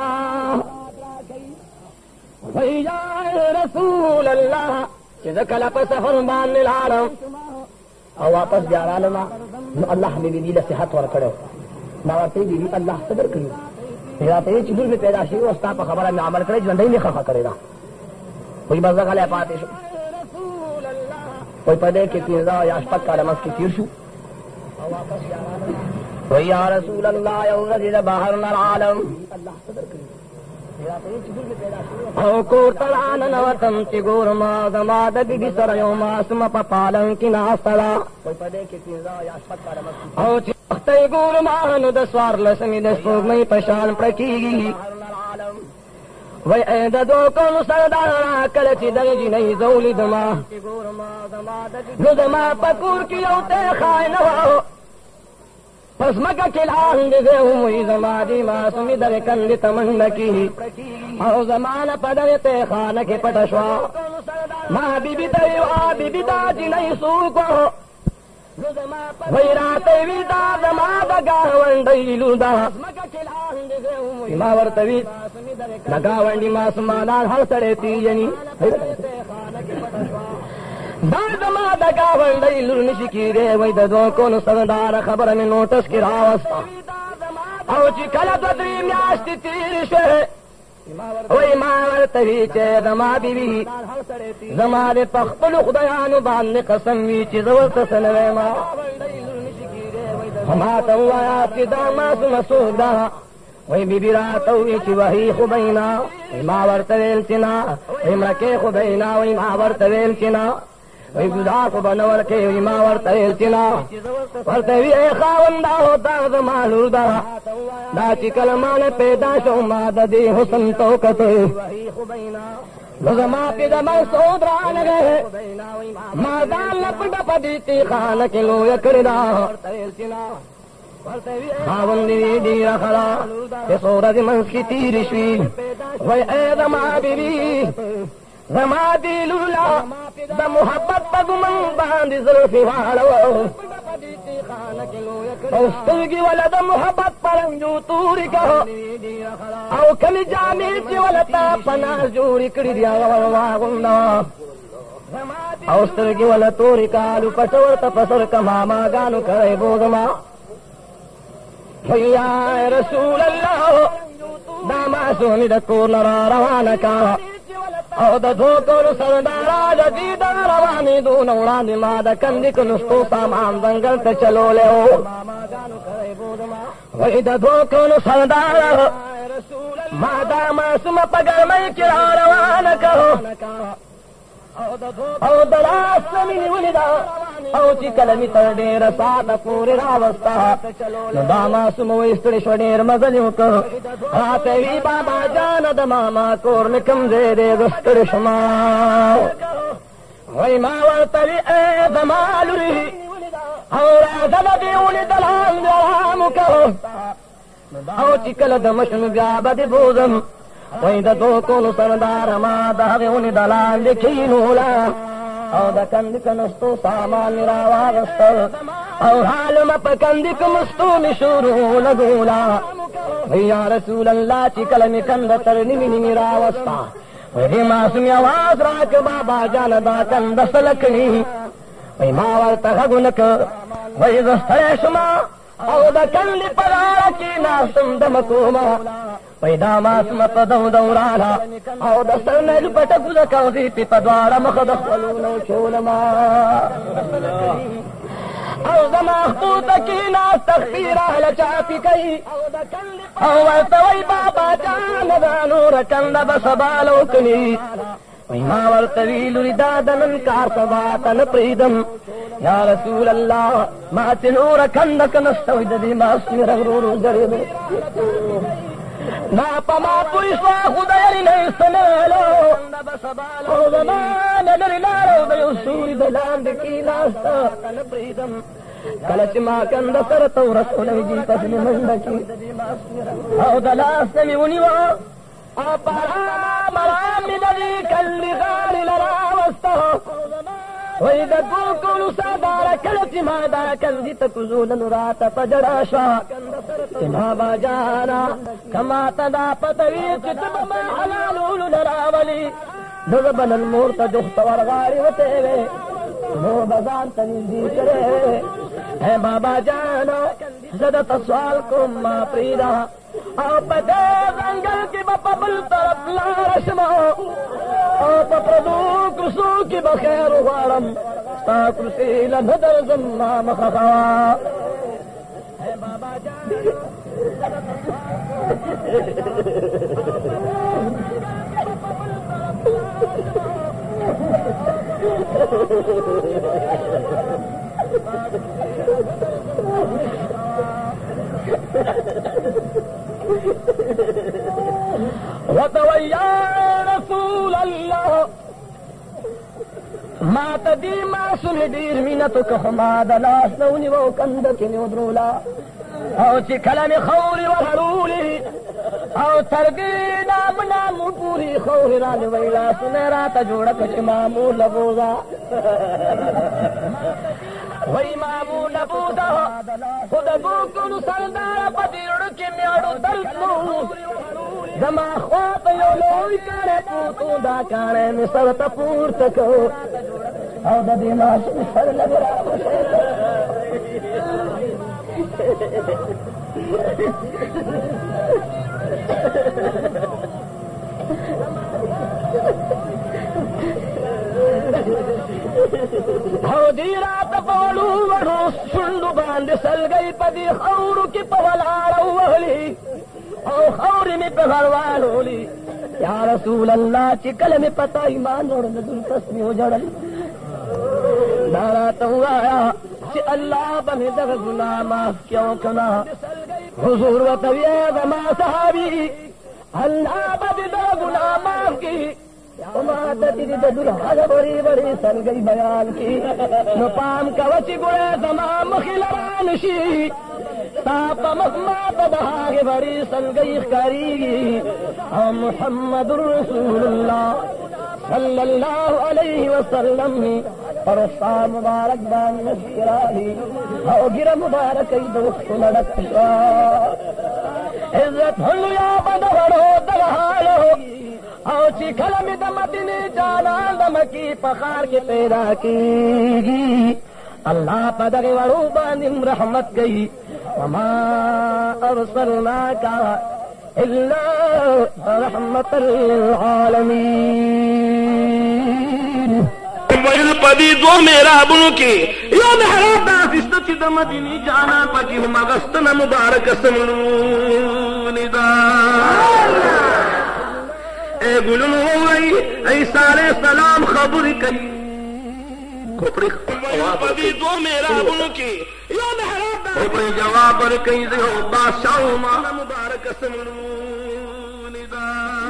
وَإِجَائِ رَسُولَ اللَّهِ چِذَكَلَ پَسَفر بَانِ الْعَالَمِ او واپس بیا رالما نو الله مې دې له صحت ورکړو ما ورته دې الله صبر کړو دا ته چې دې پیدا شي او ستا په خبره مې عمل کړی ژوندۍ نه خفه کړی دا وای بازا غلې پاتې شو وای په دې کې پیدا یا شپږ کاله مخکې تیر شو او واپس بیا رالما وای یا رسول الله یو ورځ بهرنا العالم الله صبر کړو او کور تلان نوتم چی گور ما زما د بیبی سره یو ماسوم په پالن کې ناستلا او چې وختې ګور ما نو د سوار لسمې د سپوږمۍ په شان پړکېږي وای اې د دوکانو سردار کله چې دغه جنۍ زولید ما نو زما په کور کې یو ته خاین وو پس مکہ کلان دے ہوئی زمادی معصومی در کند تمنا کی او زمان پدر تے خان کے پٹشوا ماں بی بی تیو آ بی بی دا جنئی سوکو وی رات وی دا زما دگا وندیلو دا ما ورتوی دگا وندی معصومانان ہر سڑے تیجنی دا زما دگا وندی لور نشی کیره وای د دوه کونو سردار خبره مې نوټس کې راوسته او چې کله دوه درې میاشتې تېرې شوې وای ما ورته وی چې زما بیبي زما د په خپلو خدایانو باندې قسم وي چې زه ورته څه نه وایم ما ته ووایه چې دا معصومه څوک ده وای بیبي راته وویل چې وهي خو بینا ما ورته ویل چې نه وای مړکې خو بینا وای ما ورته ویل چې نه وی گزار کو بنور کے وی ما ورته چنا ورته وی خاوندا ہوتا زما لور دا دا چې کلمانه پیدا شو ما د دې حسن توکت نو زما پیدا مسعود را لګه ما دا لپډ پدیتی خان کې لو یکړدا خاوند دی دی راخلا په سورہ منس کی تیر شوی وای اے زما بیبی زما دی لولا دا محبت بگمن باندې زلفی واړو او سترګي ولا د محبت پرنجو توري کو او کمی جامې چې ولا تا پناه جوړی کړی دی واغوندا او سترګي ولا توري کالو پټور ته پسر کما ما غانو کوي بوزما یا رسول الله دا ما سونی د کور را روانه کا او د دوکو سردارا جدید رواني دون وړاندې ما د کندې نستو سامان ځنګل ته چلولې او وای د دوکو سردارا ما دا معصومه په ګرمۍ کې را روانه کړو او د لاس مې ولیدا او چې کله مې تر ډېره ساعته پورې راوسته نو دا معصومه وایي ستړې شوه ډېر مزل یې وکړ راته وي بابا جانه د ماما کور مې کوم ځای دی زه ستړې شوم وایي ما ورته وي ای زما لورې او راځه د دې ولیدل هم دې ارام وکړو او چې کله د مشم بیا به دې بوزم وای د دوکو سردار ما د هغې ونې د لاندې کښېنوله او د کندې کنستو سامان مې را واغستل او حال ما په کندې کمستو مې شروع لګوله وای یا رسول الله چې کله مې کنده تر نیمې نیمې راوسته وای دې معصومې اواز راکړه بابا جانه دا کنده څه لکړي وای ما ورته غږ ونه کړ وای زه ستړی شوم او د کندې په غاړه کې ناستم دمه کومه پیدا معصومه په دو دوراله او د سر نه لپټه کوزه کوزې پې په دواړه مخه د خپلونو چولما او زما خطو ته کېناست تخفي راله چاپي کوي او ورته وایي بابا جانه دا نوره کنده به سبا لوکني وای ما ورته وی لورې دا د نن کار سبا ته نه پرېږدم یا رسول الله ما چې نوره کنده که نشته وایي د دې معصومې رغ ورو ورو ځړېده نا پما پوری سوا خدای نه سمالو او زمان لري لارو د یو سوري د لاندې کېناسته نه پرېږدم کله چې ما کنده سره ته ورسولی دي پس مې منډه کړي او د لاس نه مې ونیوه او په ارام ارام مې د دې کلي غاړې له راوسته وای د دوکو سرداره کله چې ما دا کندې ته کوزوله نو راته په ژړا شوه چې بابا جانا کما ته دا پته وي چې ته به ما حلالولو نه راولي نو زه به نن مور ته جوخته ورغاړې وتې وې نو به ځان ته نږدې کړې وې ای بابا جانا زه درته سوال کوم ما پرېږده او په دې ځنګل کې به په بل طرف لاړه شم او په پردو کوڅو کې به خیر وغواړم ستا کوڅې له نه درځم ما مخه کوه ای بابا جان وتوي يا رسول الله ما تدي معصومې ډېر مینه تو که ما د لاس نه ونیوه کنده کې مې ودروله او چې کله مې خورې وهړولې او تر دې نام نامو پورې خورې رالې وی لاسونه یې راته جوړه کړه چې مامور لبوزه وی مامور لبوزه خو د بوکلو سرداره په دې زړه کې مې اړو درد نو زما خواته یو لوی کاڼی پروت دا کاڼی مې سر ته پورته کړ او د دې ماشوم سر لږ او دې راته په وړو وړو شونډو باندې سلګۍ په دې خاورو کې په ولاړه ووهلې او خاورې مې په غړوالولې یا رسول الله چې کله مې پتا ایمان وړ د دل پس مې وجړل دا راته ووایه چې الله به مې دغه ګناه معاف کړي او که نه حضور ورته ویې زما صحابي الله به دې دغه ګناه معاف کړي وما ته چې د دل هغه بړې بړې سلګۍ بیان کړي نو پام کوه چې ګوره زما مخې لران شي ستا په مخ ماته د هغې بړې سلګۍ ښکارېږي او محمد رسول الله صلی الله علیه وسلم پر ستا مبارک باندې مسکی راغی او ګیره مبارکۍ د اوښکو نه ډک شوه عزت هلیا به د وړو دغه حالو او چې کله مې د مدینې جانان د مکې په ښار کې پیدا کېږي الله په دغې وړو باندې رحمت کوي وما ارسلناک إلا رحمة للعالمين. ویل پدی دو محرابونو کې یو محراب داسې چې د مدینې جانا پکې هم اغستنه مبارک سملونې ده. اے ګلونو وایي عیسی علیه السلام خبرې کوي کوپړې پدی دو محرابونو کې یو محراب کوپړې جواب ورکوي زه یو بادشاه ما مبارک سملونې ده.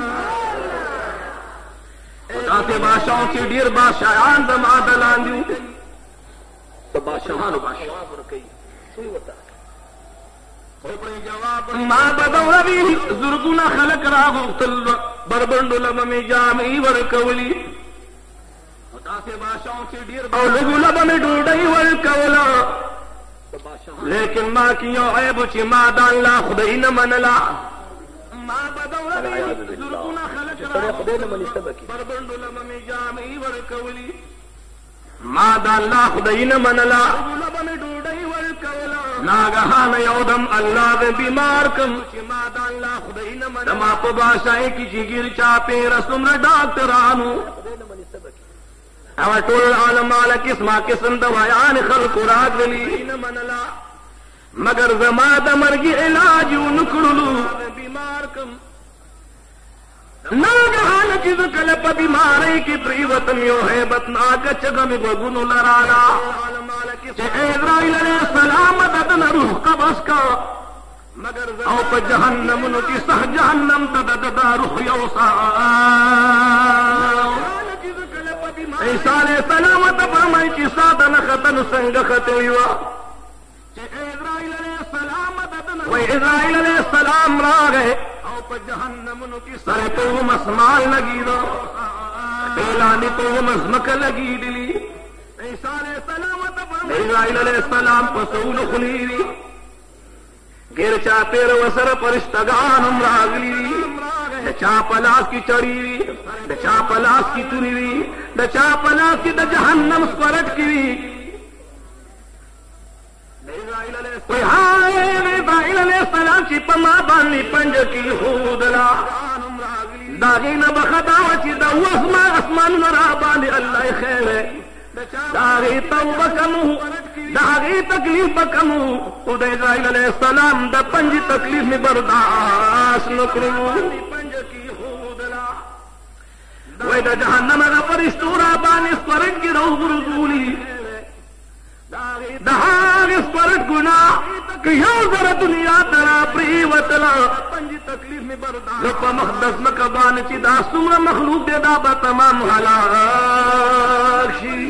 داسې بادشاهو کې ډېر بادشاهان د ما د لاندې وو. د بادشاهانو بادشاه ورکوي ما به دوروي زرګونه خلک راغوښتل بربنډو له به مې جامې ورکولي داسې بادشاهو کې ډېر او لږو له به مې ډوډۍ ورکوله. لیکن ما کې یو عیب و چې ما د الله خدای نه منله. ما به دوروي زرګونه خلک بربنډو له به مې جامې ورکولي ما د الله خدای نه منله. ناګهانه یو دم الله د بیمار کم چې ما د الله خدای نه منله. د ما په بادشاهۍ کې چې ګیر چاپېره څومره ډاکټرانو او ټول عالم والا قسمه قسم دوایان خلکو راغلي مگر زما د مرګي علاج ونه کړلو. بیمار کم ناګهانه چې زه کله په بیمارۍ کې پرېوتم یو هیبتناکه چغه مې غوږونو لراله چې اسرائیل علیه السلام د ده نه روح قبض کا او په جهنمونو کې سخت جهنم ته د ده دا روح یوسا. عیسی علیه السلام ته فرمایي چې ستا د نه ختنو څنګه ختلې وه. وی اسرائیل علیہ السلام راغے او پا جہنمونو کی سر تو هم اسمان لگی دا پیلانی تو هم ازمک لگی دلی. اسرائیل علیہ السلام پسول خلیری گیر چا پیر وسر پرشتگانم راغلی دا چا پلاس کی چڑیوی دا چا پلاس کی تنیوی دا چا پلاس کی دا جہنم سپرٹ کیوی. وی ہائے اسرائیل علیہ السلام چی پا ما بانی پنج کی خودلا داغی نبا خداوہ چی دا وزما اسمان نرا بانی اللہ خیر داغی توبہ کمو داغی تکلیف بکمو او دا اسرائیل علیہ السلام دا پنج تکلیف میں برداشت نکرو. وی دا جہنم اگا پرشتورا بانی سپرک کی روح برزولی دا هاغ سپرٹ گناہ کہ یو ذرا دنیا ترا پریوتلا نو پا مقدس مکبان چی دا سمر مخلوق دے دا با تمام حلاک شی.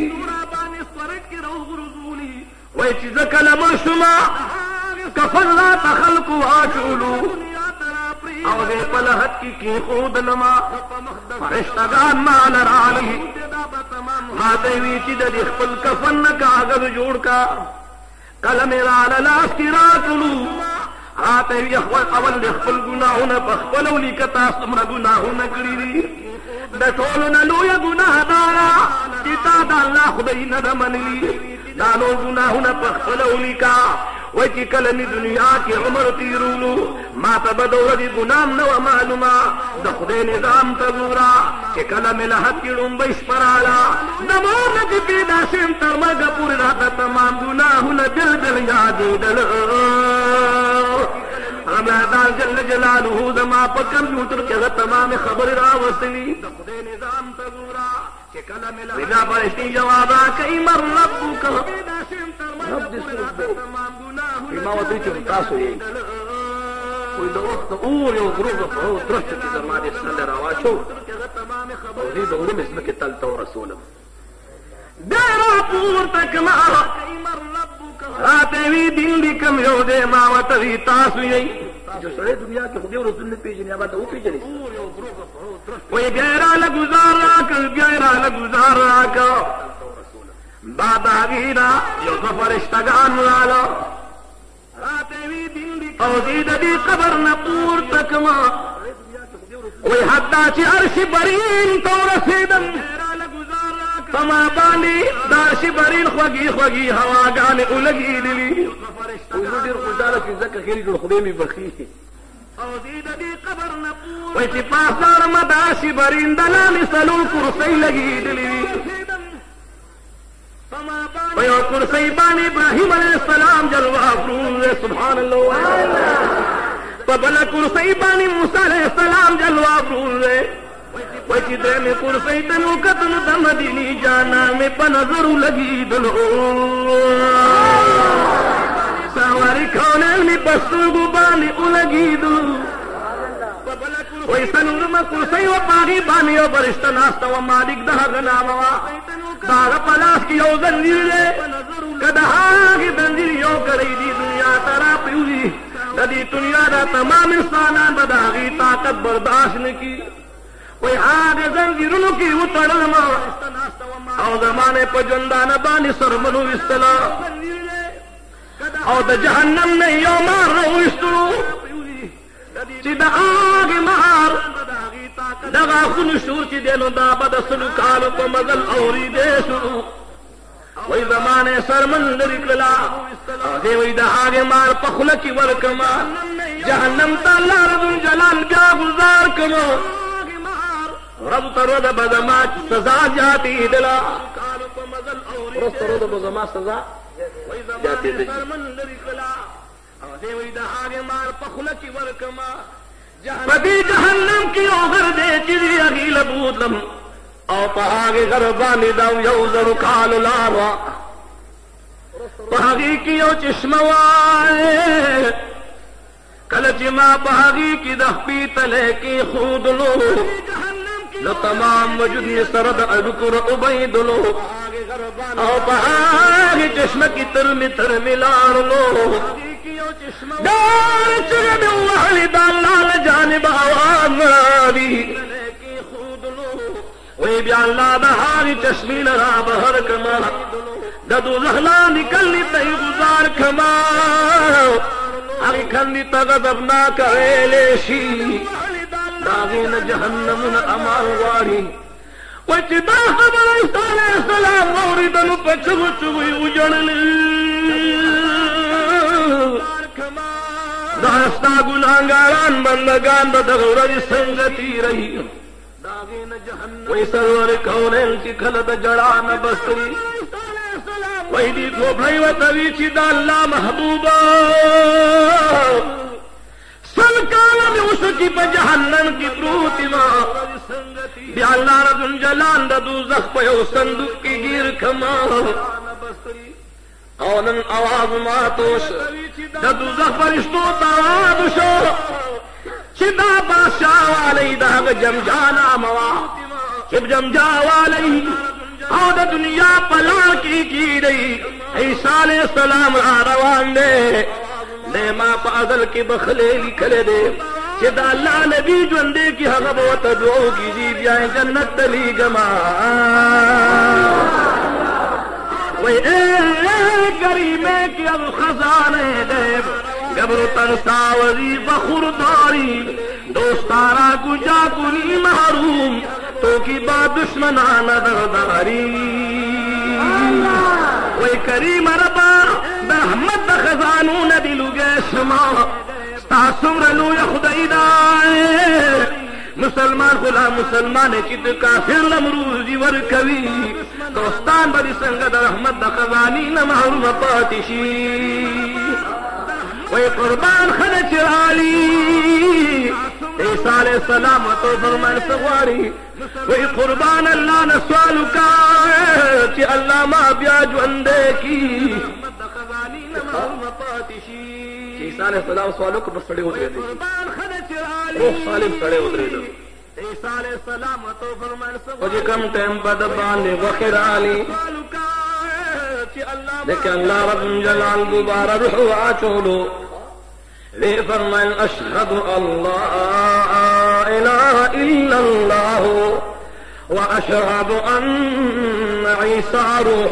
وی چی زکل مرشما کفن لا تخلقو آچولو او دے پلہت کی کی خود لما فرشتگان مال رالی ما دیوی چی دا دی خپل کفن کاغذ جوڑ کا قلم رال لاس کی راتلو آتوی اخوال اول دی خپل گناہونا پخپلو لیکتا سمر گناہونا کری دی دا ٹولونا لویا گناہ دارا چیتا دا اللہ خدای ندمن لی دا لو گناہونا پخپلو لیکا وی چی کلمی دنیا کی عمر تیرولو ما تبدو دی گنام نو معلوما دا خدای نظام تگورا چی کلمی لحد کی رنبش پرالا نمور نجی پیدا شیم ترمگا پوری راتا تمام گناہو دل دل یادی دل اللہ دال جل جلالہو زما پا کمپیوٹر کے تمام خبر راوستلی دا خدای نظام تگورا ویدہ پرشتی جوابا کئی مر ربو کا رب جس رب ایماوتی چون تاسو یې کوئی د وخت اور یو غروب په درشت کې زماده سره راواشو او دې د اورم اسمه کې تل تو رسولم دارا پور تک ما راته وی دین دې کم یو دې ما وتوی تاسو یې جو سره دنیا کې خو دې رسول نه پیژنې هغه ته او پیژنې وې بیا را لګزار راکل بیا را لګزار راکل بعد غیرا یو فرشتگان والا او دید دی قبر نپور تکما وی حتی چی عرش برین تو رسیدم فما باندی دارش برین خوگی خوگی هواگان اولگی دلی وی نو دیر خوشدارا چی زکر خیلی جور خدیمی بخی وای چې پاسدار مداشي برندلانې څلور کرسۍ لګېدلې وای او کرسۍ باندې ابراهیم علیه السلام جلوه افروز سبحان الله په بله کرسۍ باندې موسی علیه السلام جلوه افروز وای چې درېمې کرسۍ ته مې وکتل نو د مدینې جانا مې په نظرو لګېدلو سواری کونل مې په سترګو باندې ولګېدو وای څلورمه کرسۍ وه په هغې باندې یو فرشته ناسته وه مالک د هغه نامه وه د هغه په لاس کې یو زنځیر دی که د هغې زنځیر یو کړی دي دنیا ته را پرېوځي د دې دنیا دا تمام انسانان به د هغې طاقت برداشت نه کړي وای هغې زنځیرونو کې وتړلم او زما نه په ژوندانه باندې سرمنو ویستله او د جهنم نه یو مار راویستلو چې د هغې مار د غاښونو شور چې دی نو دا به د سلو کالو په مزل اورېدی شو وای زما نه یې سرمن لرې کړله هغې وایي د هغې مار په خوله کې ورکړمه جهنم ته الله ربالجلال بیا ګزار کړمه ورځ تر ورځه به زما سزا زیاتېدله ورځ تر ورځه به زما سزا زیاتېدله د هغې مار په خوله کې ورکړمه په دې جهنم کې یو غر دی چې دې هغې له بوتلم او په هغې غر باندې دا یو زرو کالو لار وه په هغې کې یو چشمه وه کله چې ما په هغې کې د خپې تلی کېښودلو نو تمام وجود مې سره د اډوکو راوبهېدلو او په هغې چشمه کې تر مې تر مې لاړلو دار چغې مې ووهلې د الله له جانبه اواز راوي وی بیا الله د هغې چشمې نه را بهر کړمه د دوزخ لاندې کلي ته یې ګزار کړمه هغې کندې ته غضبناکه ویلی شي د هغې نه جهنمونه امان غواړي وای چې دا خبره عیسی علیه السلام واورېده نو په چغو چغو یې وژړلې دا ستا ګناهګاران بندګان به دغه ورځې څنګه تېروي وای سرور کونین چې کله د ژړا نه بستوي وای دې ټوپړی ورته وي چې د الله محبوبه سل کاله مې اوسه چې په جهنم کې پروت یم بیا الله رب الجلال د دوزخ په یو صندوق کې ګیر کړمه او نن اواز ماتو شو د دوزخ فرشتو ته آواز شو چې دا بادشاه والی د هغه جمجا نامه وه چې جمجا والی او د دنیا په لار کې کېدی عیسی علیه السلام را روان دی دی ما په ازل کې بخلی لیکلی دی چې د الله نبي ژوندی کې هغه به ورته دعا وکړي بیا یې جنت ته لیږمه وی اے گریمے کی اب خزانے غیب گبر تنسا وظیفہ خورداری دوستارا گجا کنی محروم تو کی بات دشمنان درداری وی کریم ربا برحمت دا خزانون دلو گے شما ستاسم رلو یا خدای دائے مسلمان خلا مسلمان چې د کافر لمروزی ورکوي دوستان به دې څنګه د رحمت د خزانې نه محرومه پاتې شي وی قربان ښه چې رالي عیسی علیه السلام ورته فرمایل څه غواړي وی قربان الله نه سوال وکړه چې الله ما بیا ژوندی کړي عیسی علیه السلام سوال وکړ بس سړی ودرېدی روح سالم سړی ودرېده او چې کم ټایم به د باندې غوښې رالي لیکن الله رب جلال دوباره روح واچولو وی فرمایل اشهد ان لا اله الا الله واشهد ان عیسی روح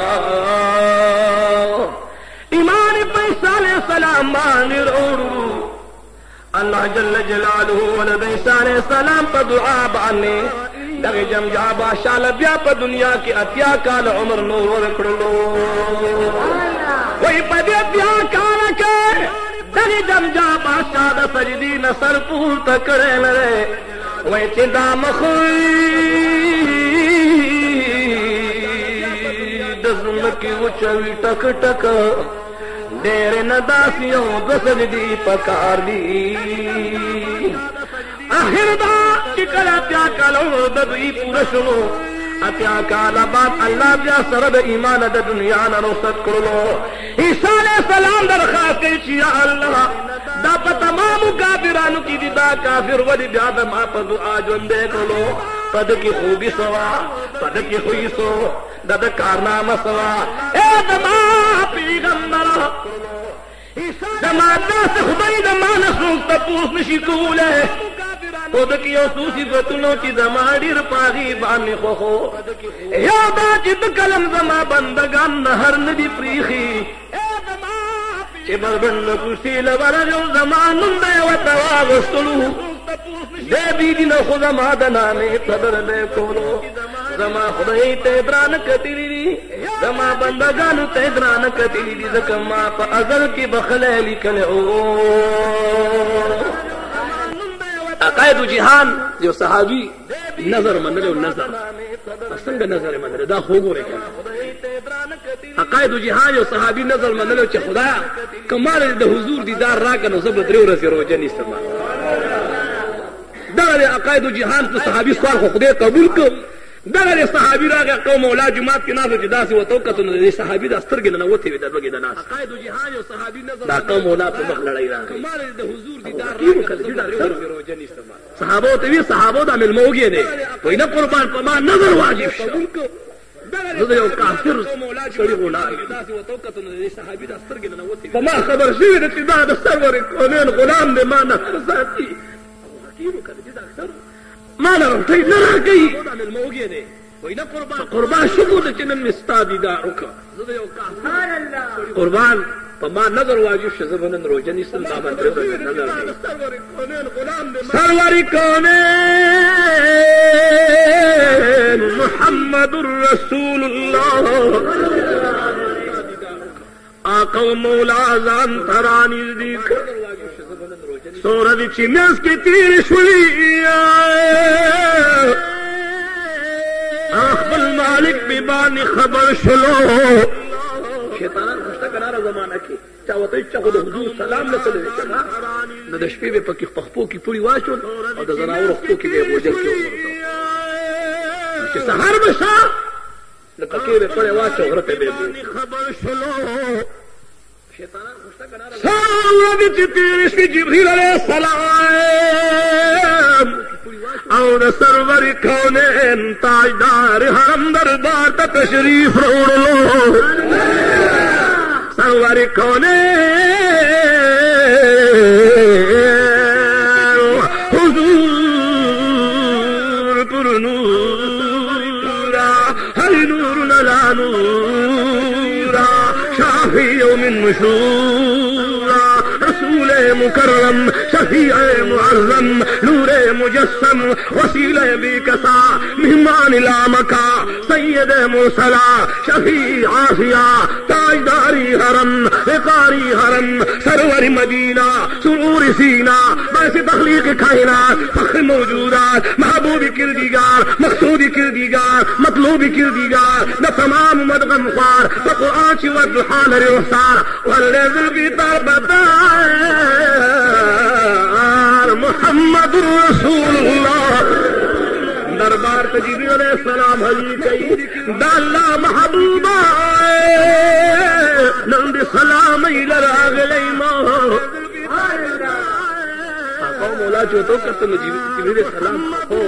الله ایمان په عیسی علیه السلام باندې وروړو الله جل جلاله ولد عیسی علیه السلام په دعا باندې دغه جمجا بادشاه بیا په دنیا کې اتیا کال عمر نور ورکړلو وای په دې اتیا کال کې دغه جمجا بادشاه د د سجدي نه سر پورته کړی نه دی وایي چې دا مخوي د ځمکې وچوي ټک ټک ډېر نه داسې یو د سجدي پکار دي آخر دا چې کله اتیا کالو د دوی پوره شولو اتیا کاله بعد الله بیا سره د ایمان د دنیا نه رخصت کړلو عیسی علیه السلام درخواست کوي چې یا الله دا په تمامو کافرانو کې دي دا کافر ولې بیا د ما په دعا ژوندی کړلو په ده کې خوبي سوه په ده کې خوی سو د ده کارنامه سوه ای زما پیغمبره زما داسې خدای د ما نه څوک تپوس نشي کولی خو د کې یو څو صفتونو چې زما ډېر په هغې باندې خوښو یو دا چې د کلم زما بندګان نهر نه دي پرېښي چې بربنډ کوڅې له ورغلو زما نوم دی ورته واغوستلو دی بیدي نه خو زما د نامې قدر دی کولو زما خدای ته درانه کتلي دي زما بندګانو ته درانه کتلي دي ځکه ما په ازل کې بخلی لیکلی او عقاید جهان یو صحابي نظر منلو نظر څنګه نظر منلو دا خو ګورې کنه عقاید جهان یو صحابي نظر منلو چې خدایا کمال د حضور دیدار راکنه زه به درې ورځې روژه نیسم دغه عقاید جهان په صحابي سوال خو خدای قبول کړ دغه صحابي راغی قوم مولا جماعت کې ناست چې داسې ورته وکتل نو د صحابي د سترګې نه ننوتې وې د دوږې د ناست عقاید جهان یو صحابي نظر دا قوم مولا په مخ لړۍ راغی کمال د حضور دیدار راکنه روژه نیسم صحابو ته وی صحابو دا مېلمه وږی دی وایي نه قربان په ما نظر واجب شه زه د یو کافر سړي غلام په ما خبر شوي ده چې دا د سرور کونین غلام دی ما نه ساتي ما نه روټۍ نه راکوي قربان شکر ده چې نن مې ستا دیدار وکړه قربان په ما نظر واجب شه زه به نن روژه نیسم دا به درې ورځې نظر دی سرور کونین محمد رسول الله آقا و مولا ځان ته رانږدې کړ څو ورځې چې منځ کې تېرې شولې خپل مالک بې باندې خبر شلو شیطانان خوشته کناره زمانه کې چا ورته وایي چې خو د حضور سلام نه تللی دی نو د شپې به پکې په خپو کې پوړي واچول او د زناورو خپو کې به یې غوجل کې وغورځول چې سهار به شه نو پکې به پړی واچو غره ته به یې ورځې چې تېرې شوې جبریل علیه السلام او د سرور کونین تاجدار حرم دربار ته تشریف راوړلو سرور کونین حضور پر نورا هل نورنا لا نورا شافی یوم مشورا رسول مکرم شفیع معظم نور مجسم وسیل بی کسا مہمان لامکا سید مرسلا شفیع عافیہ تاجداری حرم اقاری حرم سرور مدینہ سرور سینہ باعث تخلیق کائنات فخر موجودات محبوب کردگار مقصود کردگار مطلوب کردگار نہ تمام مدغم خوار فقرآن چی والضحا لری رخصار واللیزل کی تربتار محمد رسول اللہ دربار جبریل علیہ السلام حضی کئی دا اللہ محبوبہ نند سلام لراغ لیما آقا مولا چوتو کرتا جبریل السلام خو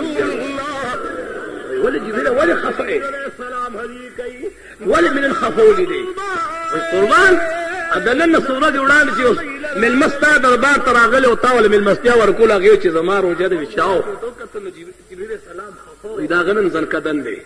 ولی جبریل ولی خفائے ولی من الخفولی دی قربان دننه سورج وړاندې چې اوس مېلمستا دربار ته راغلی او تا ولې مېلمستیا ورکول هغې وایي چې زما روژه ده وي چاو وایي دا غنن زنکدن دی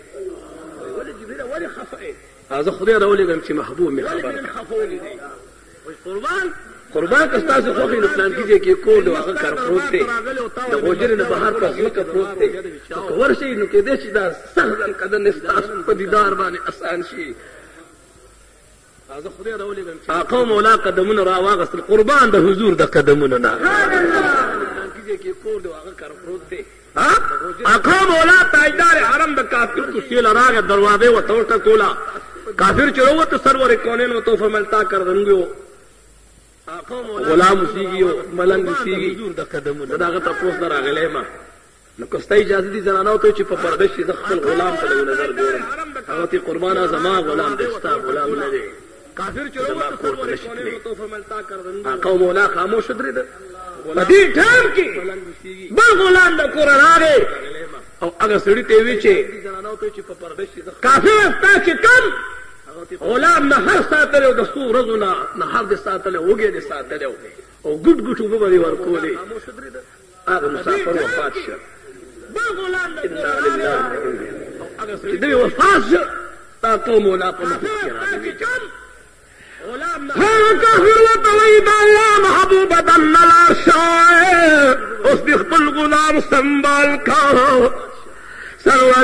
زه خدای راولېږم چې محبوب مې خبر قربان قربان که ستاسې خوښې نو پلانکي ځای کې کور دی هغه کار پروت دی د غوجرې نه بهر په ځمکه پروت دی که ورشئ نو کېدای شي دا سخت زنکدن ستاسو په دیدار باندې اسان شي آقا مولا قدمونه راواغستل قربان د حضور د قدمونه نه آقا مولا تاجدار حرم د کافر کوسیل راغ دروازه و توټه کولا کافر چروه تو سرور کونین و تو فرملتا کر دنګو غلام سیږي ملنګ سیږي حضور د قدمونه داغه تاسو دراغله ما نو کوسته اجازه دي زنانو ته چې په پرده شي د خپل غلام په نظر ګورم هغه تی قربانه زما غلام دې ستا غلام نه دی کافر چروه تو سرور کونین و تو فرملتا کر دنګو آقا مولا خاموش درې ده په دې ټیم کې بل غلام د کور راغی او هغه سړي ته وی چې کافر ستا چې کم غلام نه هر ساتل او د څو ورځو نه نه هر د ساتل وګړي د ساتل او ګډ ګډ وګ باندې ورکولې هغه مسافر وفات شو بل غلام د کور راغی هغه سړي د وفات شو تا قوم ولا په مخ کې راغی کافر وتوی دا یا محبوب دن العشاء اس بخت الغلام سنبال کا سرور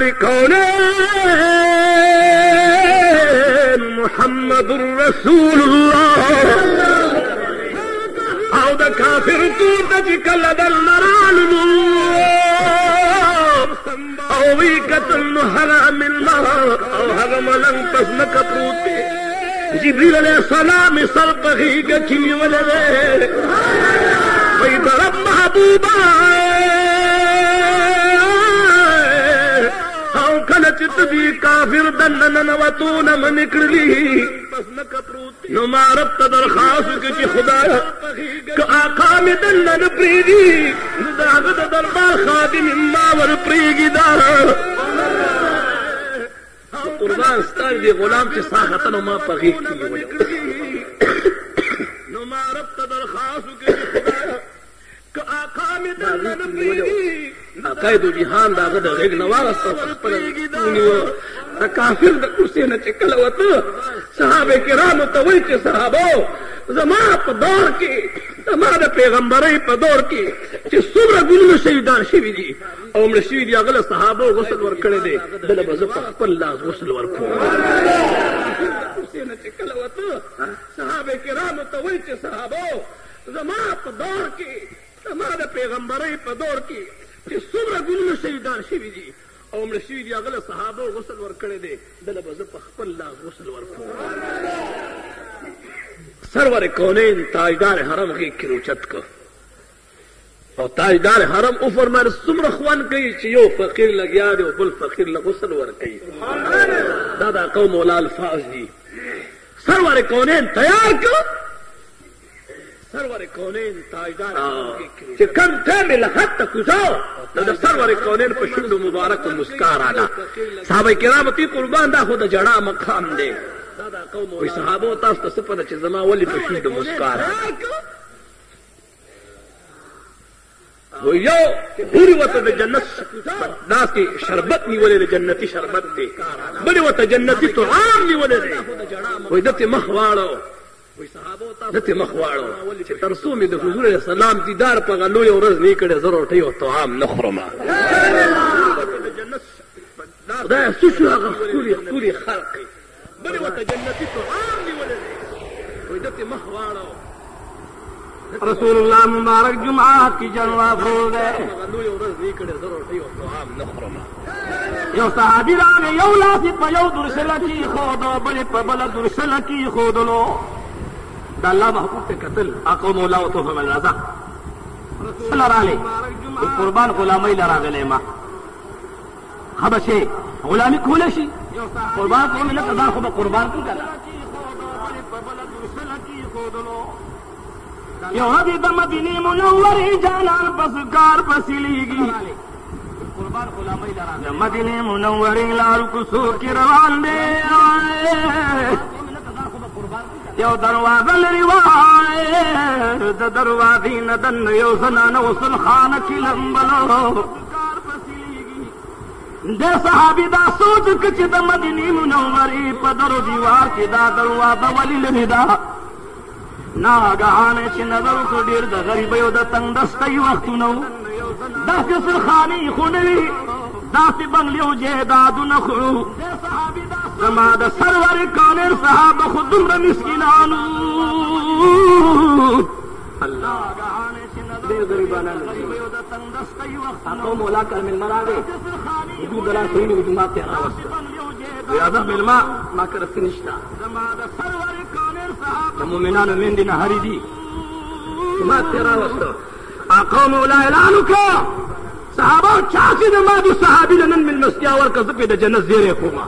کونین محمد رسول اللہ او دا کافر تور دا چکل دل نرالنو او وی قتل حرام المرا او حرم لنگ پس نکپروتے جبریل علیہ السلام سر پخیگا چلی ولدے وی درب محبوبا او کلچت دی کافر دنن نواتون من اکڑلی نو مارب تا درخواست کچی خدا کہ آقا میں دنن پریگی داغت دربار خادم ماور پریگی دار قربان ستار دی غلام چې ساختن او ما پغیق کی وجه نو ما رب ته درخواست کوي خدایا ک آقا می دنن پریږي آقا دو جهان داغه د غږ نواغست خپل نیو دا کافر د کرسی نه چې کله وته صحابه کرام ته وایي چې صحابو زما په دور کې زما د پیغمبرۍ په دور کې چې څومره ګلونه شهیدان شوي دي او مړه شوي دي هغه له صحابو غسل ورکړی دی دله به زه په خپل لاس غسل ورکوم کرسی نه چې کله وته صحابه کرامو ته وایي چې صحابو زما په دور کې زما د پیغمبرۍ په دور کې چې څومره ګلونه شهیدان شوي دي او مړه شوي دي هغه له صحابو غسل ورکړی دی دله به زه په خپل لاس غسل ورکوم سرور کونین تاجدار حرم غیږ کې روچت کړ او تاجدار حرم او فرمایل څومره خوند کوي چې یو فقیر لګیا دی او بل فقیر له غسل ورکوي دا د قوم مولا الفاظ دي سرور کونین تیار کړ سرور کونین تاجدار چې کم ټیم له خط ته کوزاو نو د سرور کونین په شونډو مبارک مسکا راغله صحابه کرامو تی قربان دا خو د جړا مقام دی وی صحابو تاسو ته څه پته چې زما ولې په شونډو مسکا راغله وی یو هوري ورته د جنت داسې شربت نیولې د جنتي شربت دی بلې ورته جنتي طعام نیولې دی وی دته مخ واړو دته مخ واړو چې تر څو مې د حضور علیه السلام دیدار په هغه لویه ورځ نه کړې زه روټۍ او طعام نه خورم خدایه څه شو هغه ښکلي ښکلي خلق بلې ورته جنتي طعام نیولې دی وی دته مخ واړو رسول اللہ مبارک جمعات کی جنوا فروغ ہے یو صحابی رانے یو لاسی پا یو درسلکی خودو بلی پا بلا درسلکی خودلو دا اللہ محبوب تے قتل آقا مولا و توفم الرضا رسول رانے قربان غلامی لراغلے ما خبشے غلامی کولشی قربان کو ملک ازا خوب قربان کی کلا یو ندی دا مدینی منوری جانان پس کار پسیلیگی مدینی منوری لارو کسو کی روان دے یو دروازه لري وای د دروازې نه دن یو زنانه وصل خانه کې لمبلو د صحابي دا سوچ چې د مدینې منورې په درو دیوار کې دا دروازه ولې لري دا ناګهانه چې نظر کو ډېر د غریبیو د تنګ دستۍ وختونه داسې سرخانې خو نه وي داسې بنګلې او جایدادونه خو زما د سرور کانر صحابه خو دومره مسکینانو الله ډېر غریبانان هغه مولا کار مېلمه راغی حضور د لاس ونیو جومات ته یې راوسته وایي ازه مېلمه ما کره څه نشته د مؤمنانو میندې نهاري دي جومات ته یې راوسته هغه مولا اعلان وکړه صحابه چا چې د ما د صحابي له نن مېلمستیا ورکړه زه پرې د جنت زیری کومه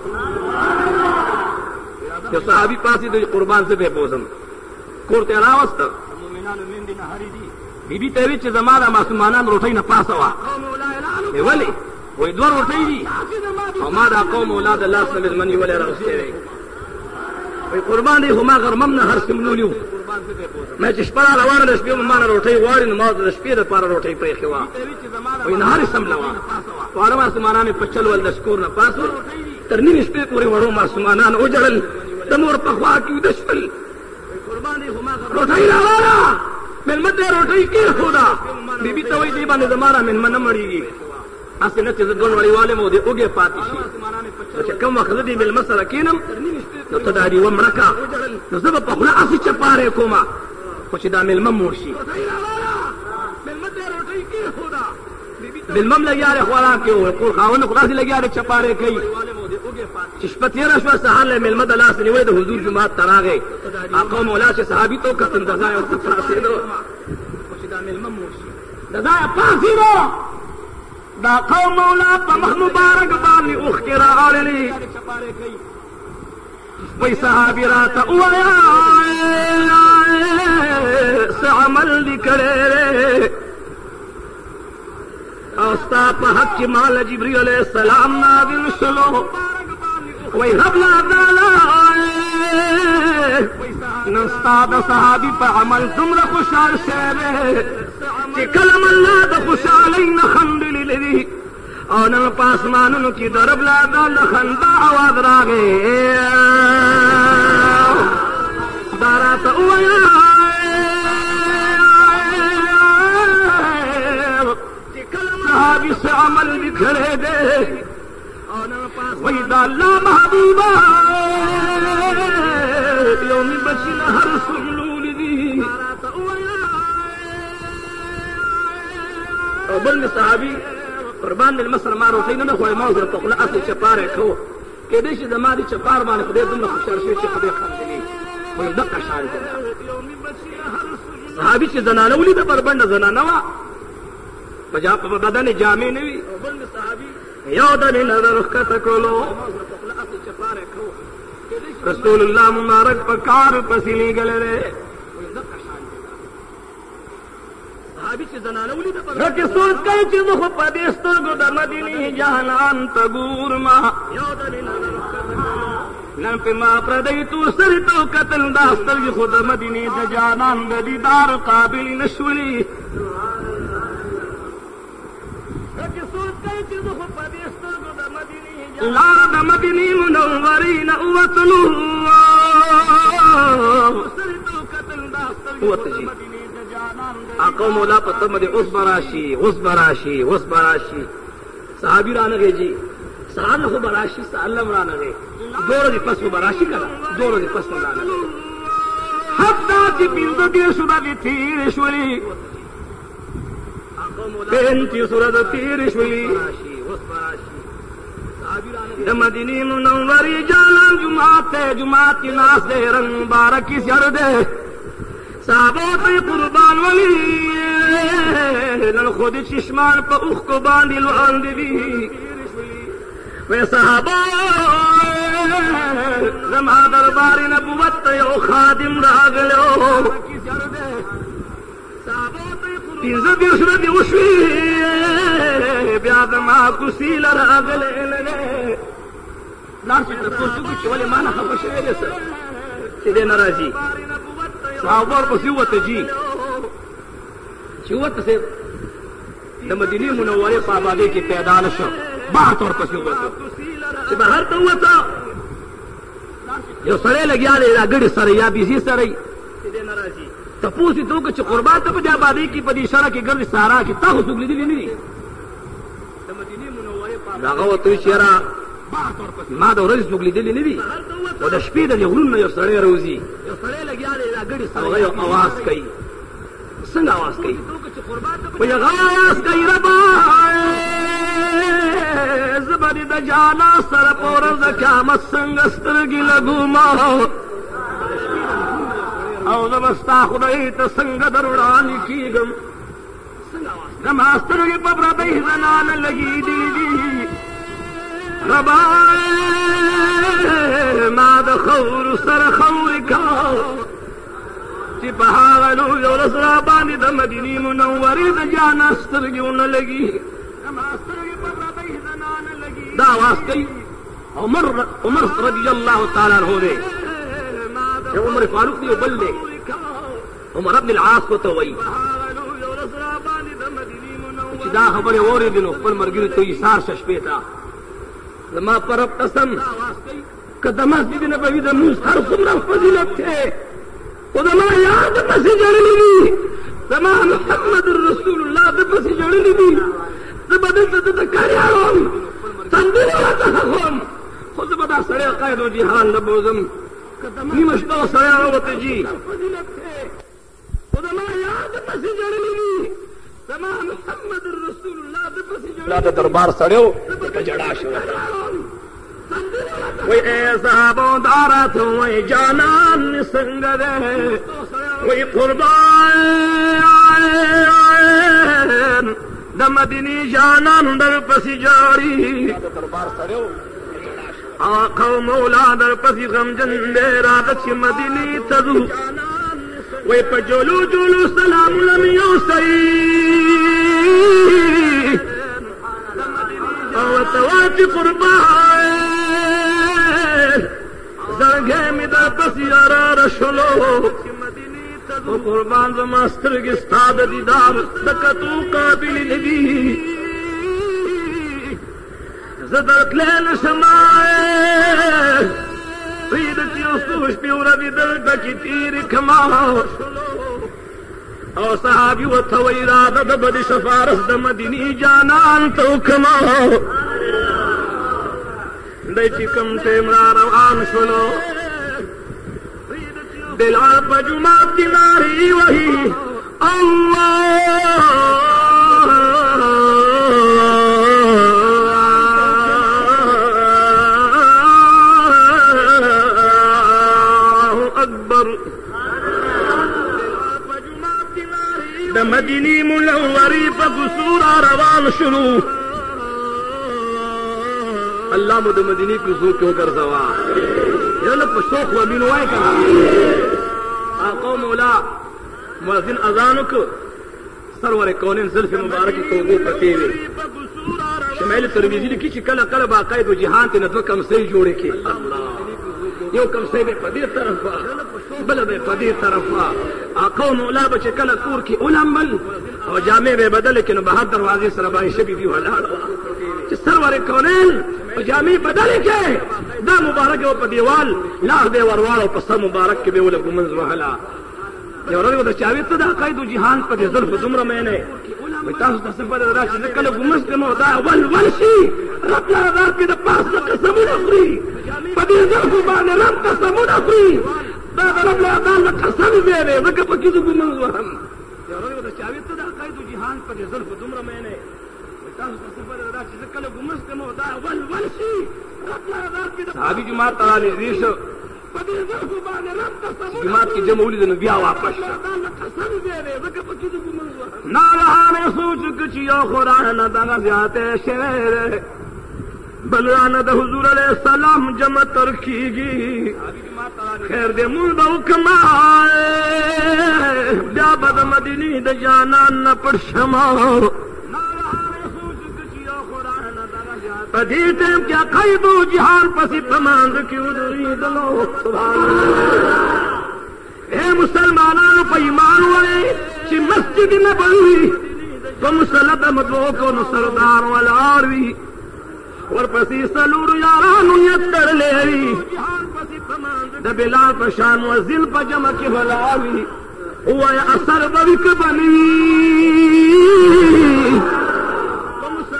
یو صحابي پاسې د قربان زه پرې بوځم کور ته یې راوسته مؤمنانو میندې نهاري دي بیبي ته وی چې زما د ماشومانان روټۍ نه پاسه وه وی ولې وایي دوه روټۍ دي او ما دا قوم اولاد الله څخه مېلمه نیولی راوستی دی وایي قربان دی خو ما غرمم نه هر سملولي وو ما چې شپه را روانه د شپې به ما نه روټۍ غواړي نو ما د شپې دپاره روټۍ پرېښې وه وایي نهارې سمله وه واړه ماشومانان مې په چل ول د شکور نه پاس ول تر نیمې شپې پورې وړو ماشومانان وجړل د مور په خوا کې ویده شول روټۍ راواړه مېلمه ته روټۍ کېښوده بیبي ته وایي دې باندې زما را مېلمه نه مړېږي هسې نه چې زه ګڼوړی والم او دې اوږې پاتې شي نو چې کوم وخت زه دې مېلمه سره کېنم نو ته دا ډېوه مړه کړه نو زه به په خوله هسې چپاری کومه خو چې دا مېلمه موړ شي مېلمه هم لګیا دی خوراک کې و کور خاوند خو داسې لګیا دی چپاری کوي چې شپه تېره شوه سهار له مېلمه د لاس نیوی د حضور جومات ته راغی هغه مولا چې صحابي ته وکتل د ځایه ورته پاڅېدو خو چې دا مېلمه موړ شي د ځایه پاڅېدو دا قوم مولا په مخ مبارک باندې اوښکې راغړلې وایي صحابي راته ووایه څه عمل دې کړی دی او ستا په حق کې مال جبريل علیه السلام نازل شلو وایي رب تعالی نن ستا د صحابي په عمل دومره خوشحال شوی دی چې کله م الله د خوشحالۍ نه خندلې دي او نن په اسمانونو کې د رب تعالی د خندا اواز راغی دا راته ووایه صحابي څه عمل دې کړی دی وایي دا الله محبوبه یو مې بچي نه هر سملولي دي او بل مې صحابي قربان مېلمه سره ما روټۍ نه ده خوړې ما ورسره په خوله هسې چپاری کوو کېدای شي زما دې چپار باندې خدای دومره خوشحال شوي چې خدای خندلي وایي دقه شان دی صحابي چې زنانه ولیده بربنډه زنانه وه په بدن یې جامې نه وي یو د مې نظر ښکته کولو رسول الله مبارک په کار پسې لېږلی دی رکې سوچ کوي چې زه خو په دې سترګو د مدینې جهنم ته ګورمه نن پې ما پردی تور سرې ته وکتل دا سترګې خو د مدینې د جانان د دیدار قابلې نه شولې لاره د مدینې منورې نه ووتلو ووته جي هغه مولا په تمه دی اوس به راشي اوس به راشي اوس به راشي صحابي رانغی جي سهار نه خو به راشي سهار نه هم رانغی دوه ورځې پس خو به راشي که نه دوه ورځې پس هم رانغی حتی چې پنځه دېرش ورځې تېرې شولې پنځوس ورځې تېرې شولې د مدینې منورې جانان جومات ته جومات کې ناست دی رنګ مبارکي سر دی صحابو ته یې قربان ولي نن خو د چشمان په اوښکو باندې لوندې دي وی صحابو زما دربار نبوت ته یو خادم راغلی پنځه دېرش ورځې وشوې بیا زما کوڅې له راغلی نه دی لاړ چې تپوس وکړي چې ولې ما نه خفه شوی دی څه چې دی نه راځي صحابه ورپسې ووته جي چې ووته صاحب د مدینې منورې په آبادۍ کې پیدا نه شو بهر ته ورپسې ووته چې بهر ته ووته یو سړی لګیا دی دا ګډې سره یا بیزي سره یې چې دی نه راځي تپوس یې ته وکړه چې قربان ته په دې آبادۍ کې په دې شره کې ګرځې سارا کې تا خو څوک لیدلي نه دي هغه ورته وایي چې یاره ما د ورځې څوک لیدلي نه دي او د شپې د غرونو یو سړی راوځي یو سړی لګیا دی دا ګډي سره یو आवाज کوي څنګه आवाज کوي وای आवाज کوي ربا زبر د جانا سره پور د قیامت څنګه سترګې لګوما او زبستا خدای ته څنګه دروړان کیږم زما سترګې په پردۍ زنانه لګي دي ربا ما د خور سره خور کا چې په هغه لوی ورځ را باندې د مدینې منورې د جانا سترګې ونه لګي زما سترګې په پردۍ زنانه لګي دا आवाज کوي عمر عمر رضی الله تعالی عنہ دی عمر فاروق دی بل دی عمر ابن العاص ته وایي چې دا خبره اورېدې نو خپل ملګري ته ایثار شه شپې ته زما پر رب قسم که د مسجد نبوي د لمونځ هر څومره فضیلت دی خو زما یاد پسې جړلي دي زما محمد رسول الله د پسې جړلي دي زه به دلته د کاریاړم سندرې راته خوم خو زه به دا سړی قید و جهان نه بوزم نیمه شپه سړی راوته جي خو زما یاد پسې جړلي دي زما محمد رسول الله د پسې جړلي دا دربار سړیو که جړا شو وی اے صحابو دارت وی جانان څنګه ده وی قربان د مدینی جانان در پسې جاړي آقا مولا در پسې غمجن دی راځه چې مدینی ته ځو وی په جولو جولو سلام لم یوسئ او تواتي قربان زرګې مې در پسې اراره شولو او قربان زما سترګې ستا د دیدار د کتو قابل نه دي زه درتلی نشم پرېږده چې یو څو شپې ورځې دلته کې تېرې کړمه او صحابي ورته وایي راځه د بدې سفارش د مدینې جانان ته وکړمه دی چې کوم ټیم را روان شولو بلال په جومات کې نارې وهي الله اکبر د مدینې منورې په کوڅو را روان شولو الله مو د مدینې کوڅو کې وګرځوا یو نه په شوق ومینو وای کنه آقا مولا مؤذن اذان وکړ سرور کونین زلف مبارکې توبو پتې وي شمال ترمذی لیکي چې کله کله باقاعده جهان ته نو کم صحیح جوړې کې الله یو کم صحیح به په دې طرفه بل به په دې طرفه آقا مولا به چې کله کور کې علمل او جامع به بدل کې نو بهر دروازې سره باندې شبي دی ولاړ چې سرور کونین او جامع بدل کې دا مبارک او په دیوال لاغ دی ورواړ او په سر مبارک کې به ول ګمنځ وهلا یو ورځ د چاوي ته د قائد جهان په ظلف دومره مې نه وي تاسو ته څه په راشي نه کله ګمنځ کې نو دا ول ول شي رب لا دار کې د پاس قسمونه خوري په دې ظلف باندې رب قسمونه خوري دا رب لا دار قسم دې نه زکه په کې ګمنځ وهم یو ورځ د چاوي ته د قائد جهان په ظلف دومره مې نه تاسو ته څه په راشي نه کله ګمنځ کې نو دا ول ول شي صحابي جماعت تعالی ریشو جماعت کی جمع ولید نو بیا واپس ناگہانے سوچ کچھ یو قرآن نہ دغا زیادہ شعر بلران د حضور علیہ السلام جمع ترکیگی خیر دے مولد حکما بیا بد مدینی د جانان نہ پڑشما پدی ٹیم کیا قید و جہان پسی پماند کیوں دریدلو سبحان اللہ اے مسلمانانو پا ایمان ہوئے چی مسجد نبوی تو مسلط مدلو کو نصردار والاروی ورپسی سلور یارانو یتر لیوی دا بلال پشان وزن پا جمع کی والاروی ہوا یا اثر بوک بنی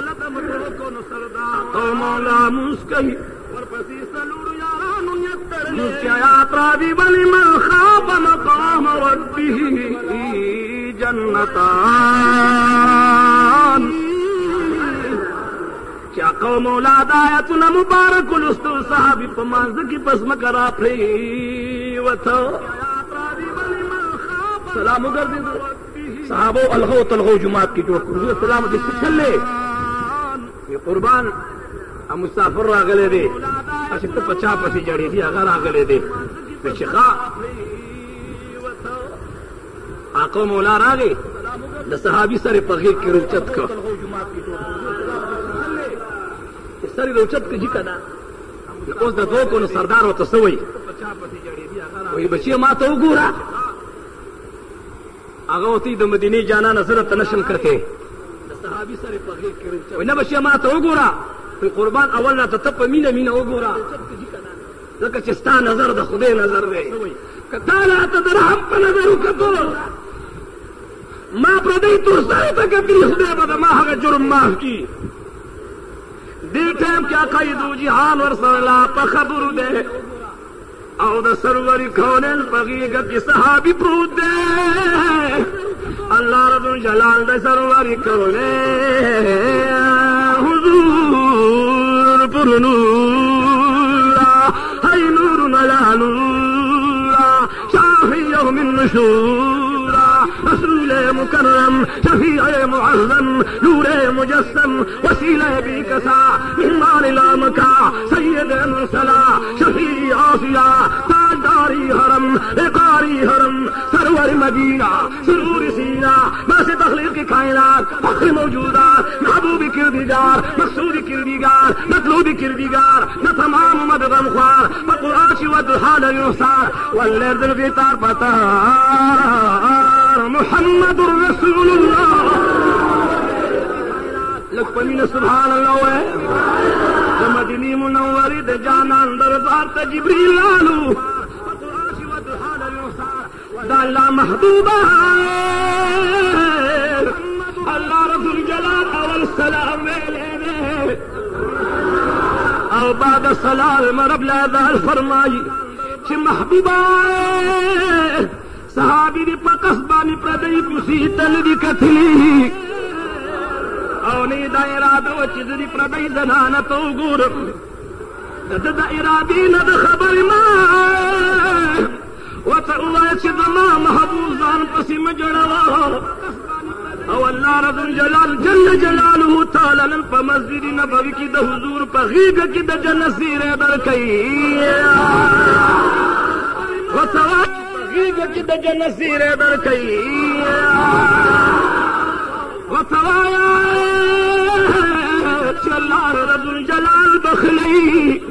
او مولا مسکی ورپسی سلور یارانو یتر आयात रावी बली मन खाफ मकाम रब्बिही जन्नतान क्या कौम औलाद आयतुन मुबारकुल उस्तु साहबी पमांज की पस्म करा प्रेवतो सलाम कर दे साहबो अलगो तलगो जुमात की जो सलाम दे चले ये कुर्बान हम मुसाफिर रागले दे असित पचा पसी जड़ी थी अगर रागले दे शिखा आको मौला रागे द सहाबी सरे पगे की रुचत को सरी रुचत की जी कदा उस द दो को सरदार हो तसवई वही बचिया मा तो गुरा आगोती द मदीने जाना नजर तनशम करके सहाबी सरे पगे की रुचत वही न बचिया मा तो गुरा कोई कुर्बान अवल ना तप मीना मीना गुरा लका चिस्ता नजर द खुदे नजर दे कताला तदर हम पर नजर कतो मां प्रदई तो सारे तक अपनी खुदे बद माह का जुर्म माफ की देखे हम क्या कही दू जिहान वर सरला पखबर दे औ द सरवरी खोनेल पगीगा की सहाबी प्रूद दे अल्लाह रब्बुल जलाल दे सरवरी खोने हुजूर पुरनूरा hay नूर अला नूरा शाही यौमिन नशूरा रसूल मुकर्रम शफीअ मुअज़्ज़म नूर मुजस्सम वसीला भी कसा मेहमान लामका सैयद मुरसला शफी आसिया ताजदारी हरम इकारी हरम सरवर मदीना सुरूर सीना बस तखलीक की कायनात फख्र मौजूदात महबूब किरदीगार मकसूद किरदीगार मतलूब किरदीगार न तमाम मद गमख्वार बकुराश वदहाल युसार वल्लैल ज़ी तार पता मुहम्मद रसूलुल्लाह लखपनी सुभान अल्लाह है मदीनी मुनव्वरी दे जाना दरबार ते जिब्रील लालू दाला महबूबा अल्लाह रब्बुल जलाल अवल सलाम ले दे और बाद सलाम मरब ला दाल फरमाई कि महबूबा सहाबी दी पकसबानी प्रदई पुसी तन दी कथली औनी दा इरादो चिदरी प्रदई जनाना तो गुर दद दा इरादी न द खबर मा वतल्ला चिदमा महबूजान पसी मजड़वा او अल्लाह रब्बुल जलाल जल जलालहु ताला न प मस्जिद नबवी की द हुजूर प गीग की द जन्नसीर दर कई वतवा गीग की द जन्नसीर दर कई वतवाया अल्लाह रब्बुल जलाल बखली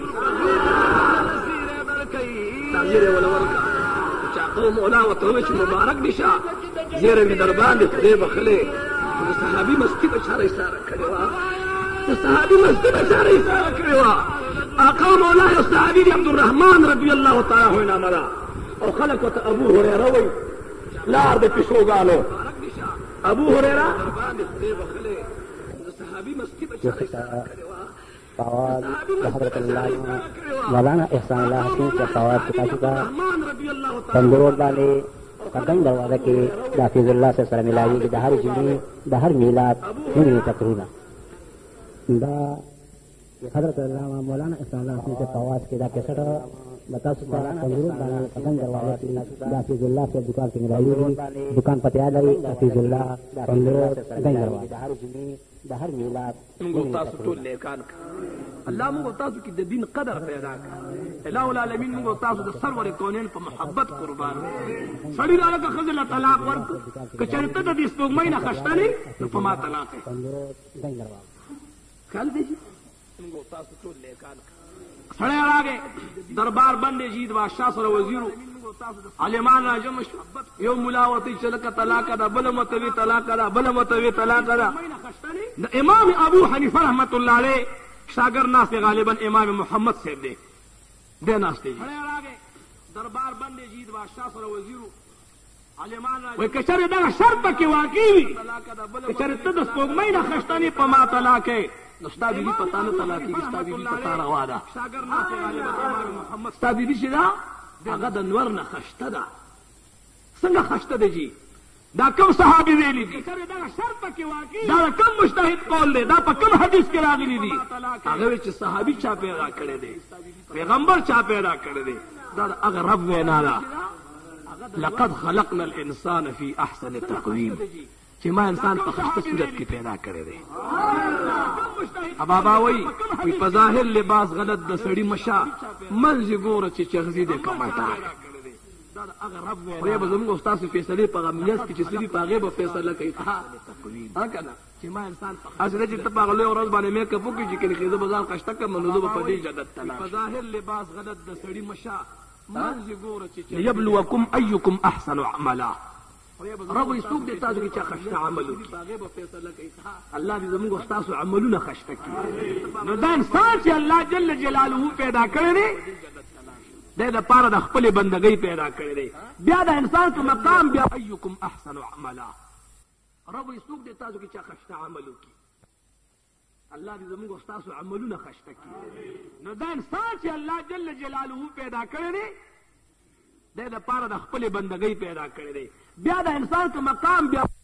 ताजीर वलवर का चाको मौला वतोच मुबारक दिशा जेरे में दरबार दे बखले तो सहाबी मस्ती बचारा इशारा करेवा तो सहाबी मस्ती बचारा इशारा करेवा आका मौला सहाबी अब्दुर्रहमान रजी अल्लाह ताला होना मरा और खलक वत अबू हुरैरा वही लार दे पिछो गालो अबू हुरैरा दे बखले तो सहाबी मस्ती बचारा इशारा करेवा फवाद हज़रत मौलाना एहसान अल्लाह हकीम के फवाद पिता का तंदूर वाले कदम दरवाजा के दाफिजुल्लाह से सर मिलाई की दहर जुमी दहर मिलाद हिंदी तकरीबा दा हज़रत मौलाना एहसान अल्लाह हकीम के फवाद के दा कैसेट बता सकता तंदूर वाले कदम दरवाजा की दाफिजुल्लाह से दुकान से मिलाई दुकान पते आ गई दाफिजुल्लाह तंदूर कदम दरवाजा दहर जुमी दहर मिलाद मुगतासु लेकान अल्लाह मुगतासु की दिन कदर पैदा का इलाहुल आलमीन मुगतासु द सरवर कौनैन पर मोहब्बत कुर्बान सड़ी वाला का खजल तलाक वर्क कचरत द दिस लोग महीना खस्तानी तो फमा तलाक है ख्याल दीजिए मुगतासु लेकान सड़े आगे दरबार बंदे जीत बादशाह सर वजीरू आलिमान राजम यो मुलावती चलक तलाक दा बल मतवी तलाक दा बल मतवी तलाक दा इमाम अबू हनीफा रहमतुल्लाह अलैह शागर नास्ते गालिबन इमाम मोहम्मद से दे दे नास्ते दरबार बंदे जीत बादशाह सर वजीरू आलिमान वे कचरे दा शर्त के वाकई कचरे तद को महीना खस्तानी पमा तलाक है نو ستا بیبي پتا نه طلاقېږي ستا بیبي پتا روا ده ستا بیبي چې ده هغه د نور نه خشته ده څنګه خشته ده جي دا کوم صحابي ویلي دي دا کوم مجتهد قول دی دا په کوم حدیث کې راغلي دي هغه وایي چې صحابي چا پیدا کړی دی پیغمبر چا پیدا کړی دی دا هغه رب وینا ده لقد خلقنا الانسان في احسن تقویم چې ما انسان په خسته صورت کې پیدا کړی دی بابا وایي په ظاهر لباس غلط د سړي مشا منځ ګوره چې چغزي دی کمټار خو یا به زموږ استاسو فیصلې په هغه میاشت کې چې سړي په هغې به فیصله کوي ها که نه چې ما انسان هسې نه چې ته په هغه لویه ورځ باندې میکپ وکړي چې کله کې زه به ځان خشته کړم نو زه به په دې جنت ته لاړ په ظاهر لباس غلط د سړي مشا منځ ګوره چې ليبلوکم ایکم احسن عملا رب یې څوک دی تاسو کې چې خشته عمل وکړي الله دې زموږ ستاسو عملونه خشته کړي نو دا انسان چې الله جل جلاله پیدا کړی دی دی د پاره د خپلې بندګۍ پیدا کړی دی بیا د انسان په مقام بیا ایکم احسن عملا رب یې څوک دی تاسو کې چې خشته عمل وکړي الله دې زموږ ستاسو عملونه خشته کړي نو دا انسان چې الله جل جلاله پیدا کړی دی دی د پاره د خپلې بندګۍ پیدا کړی دی بیا د انسان په مقام بیا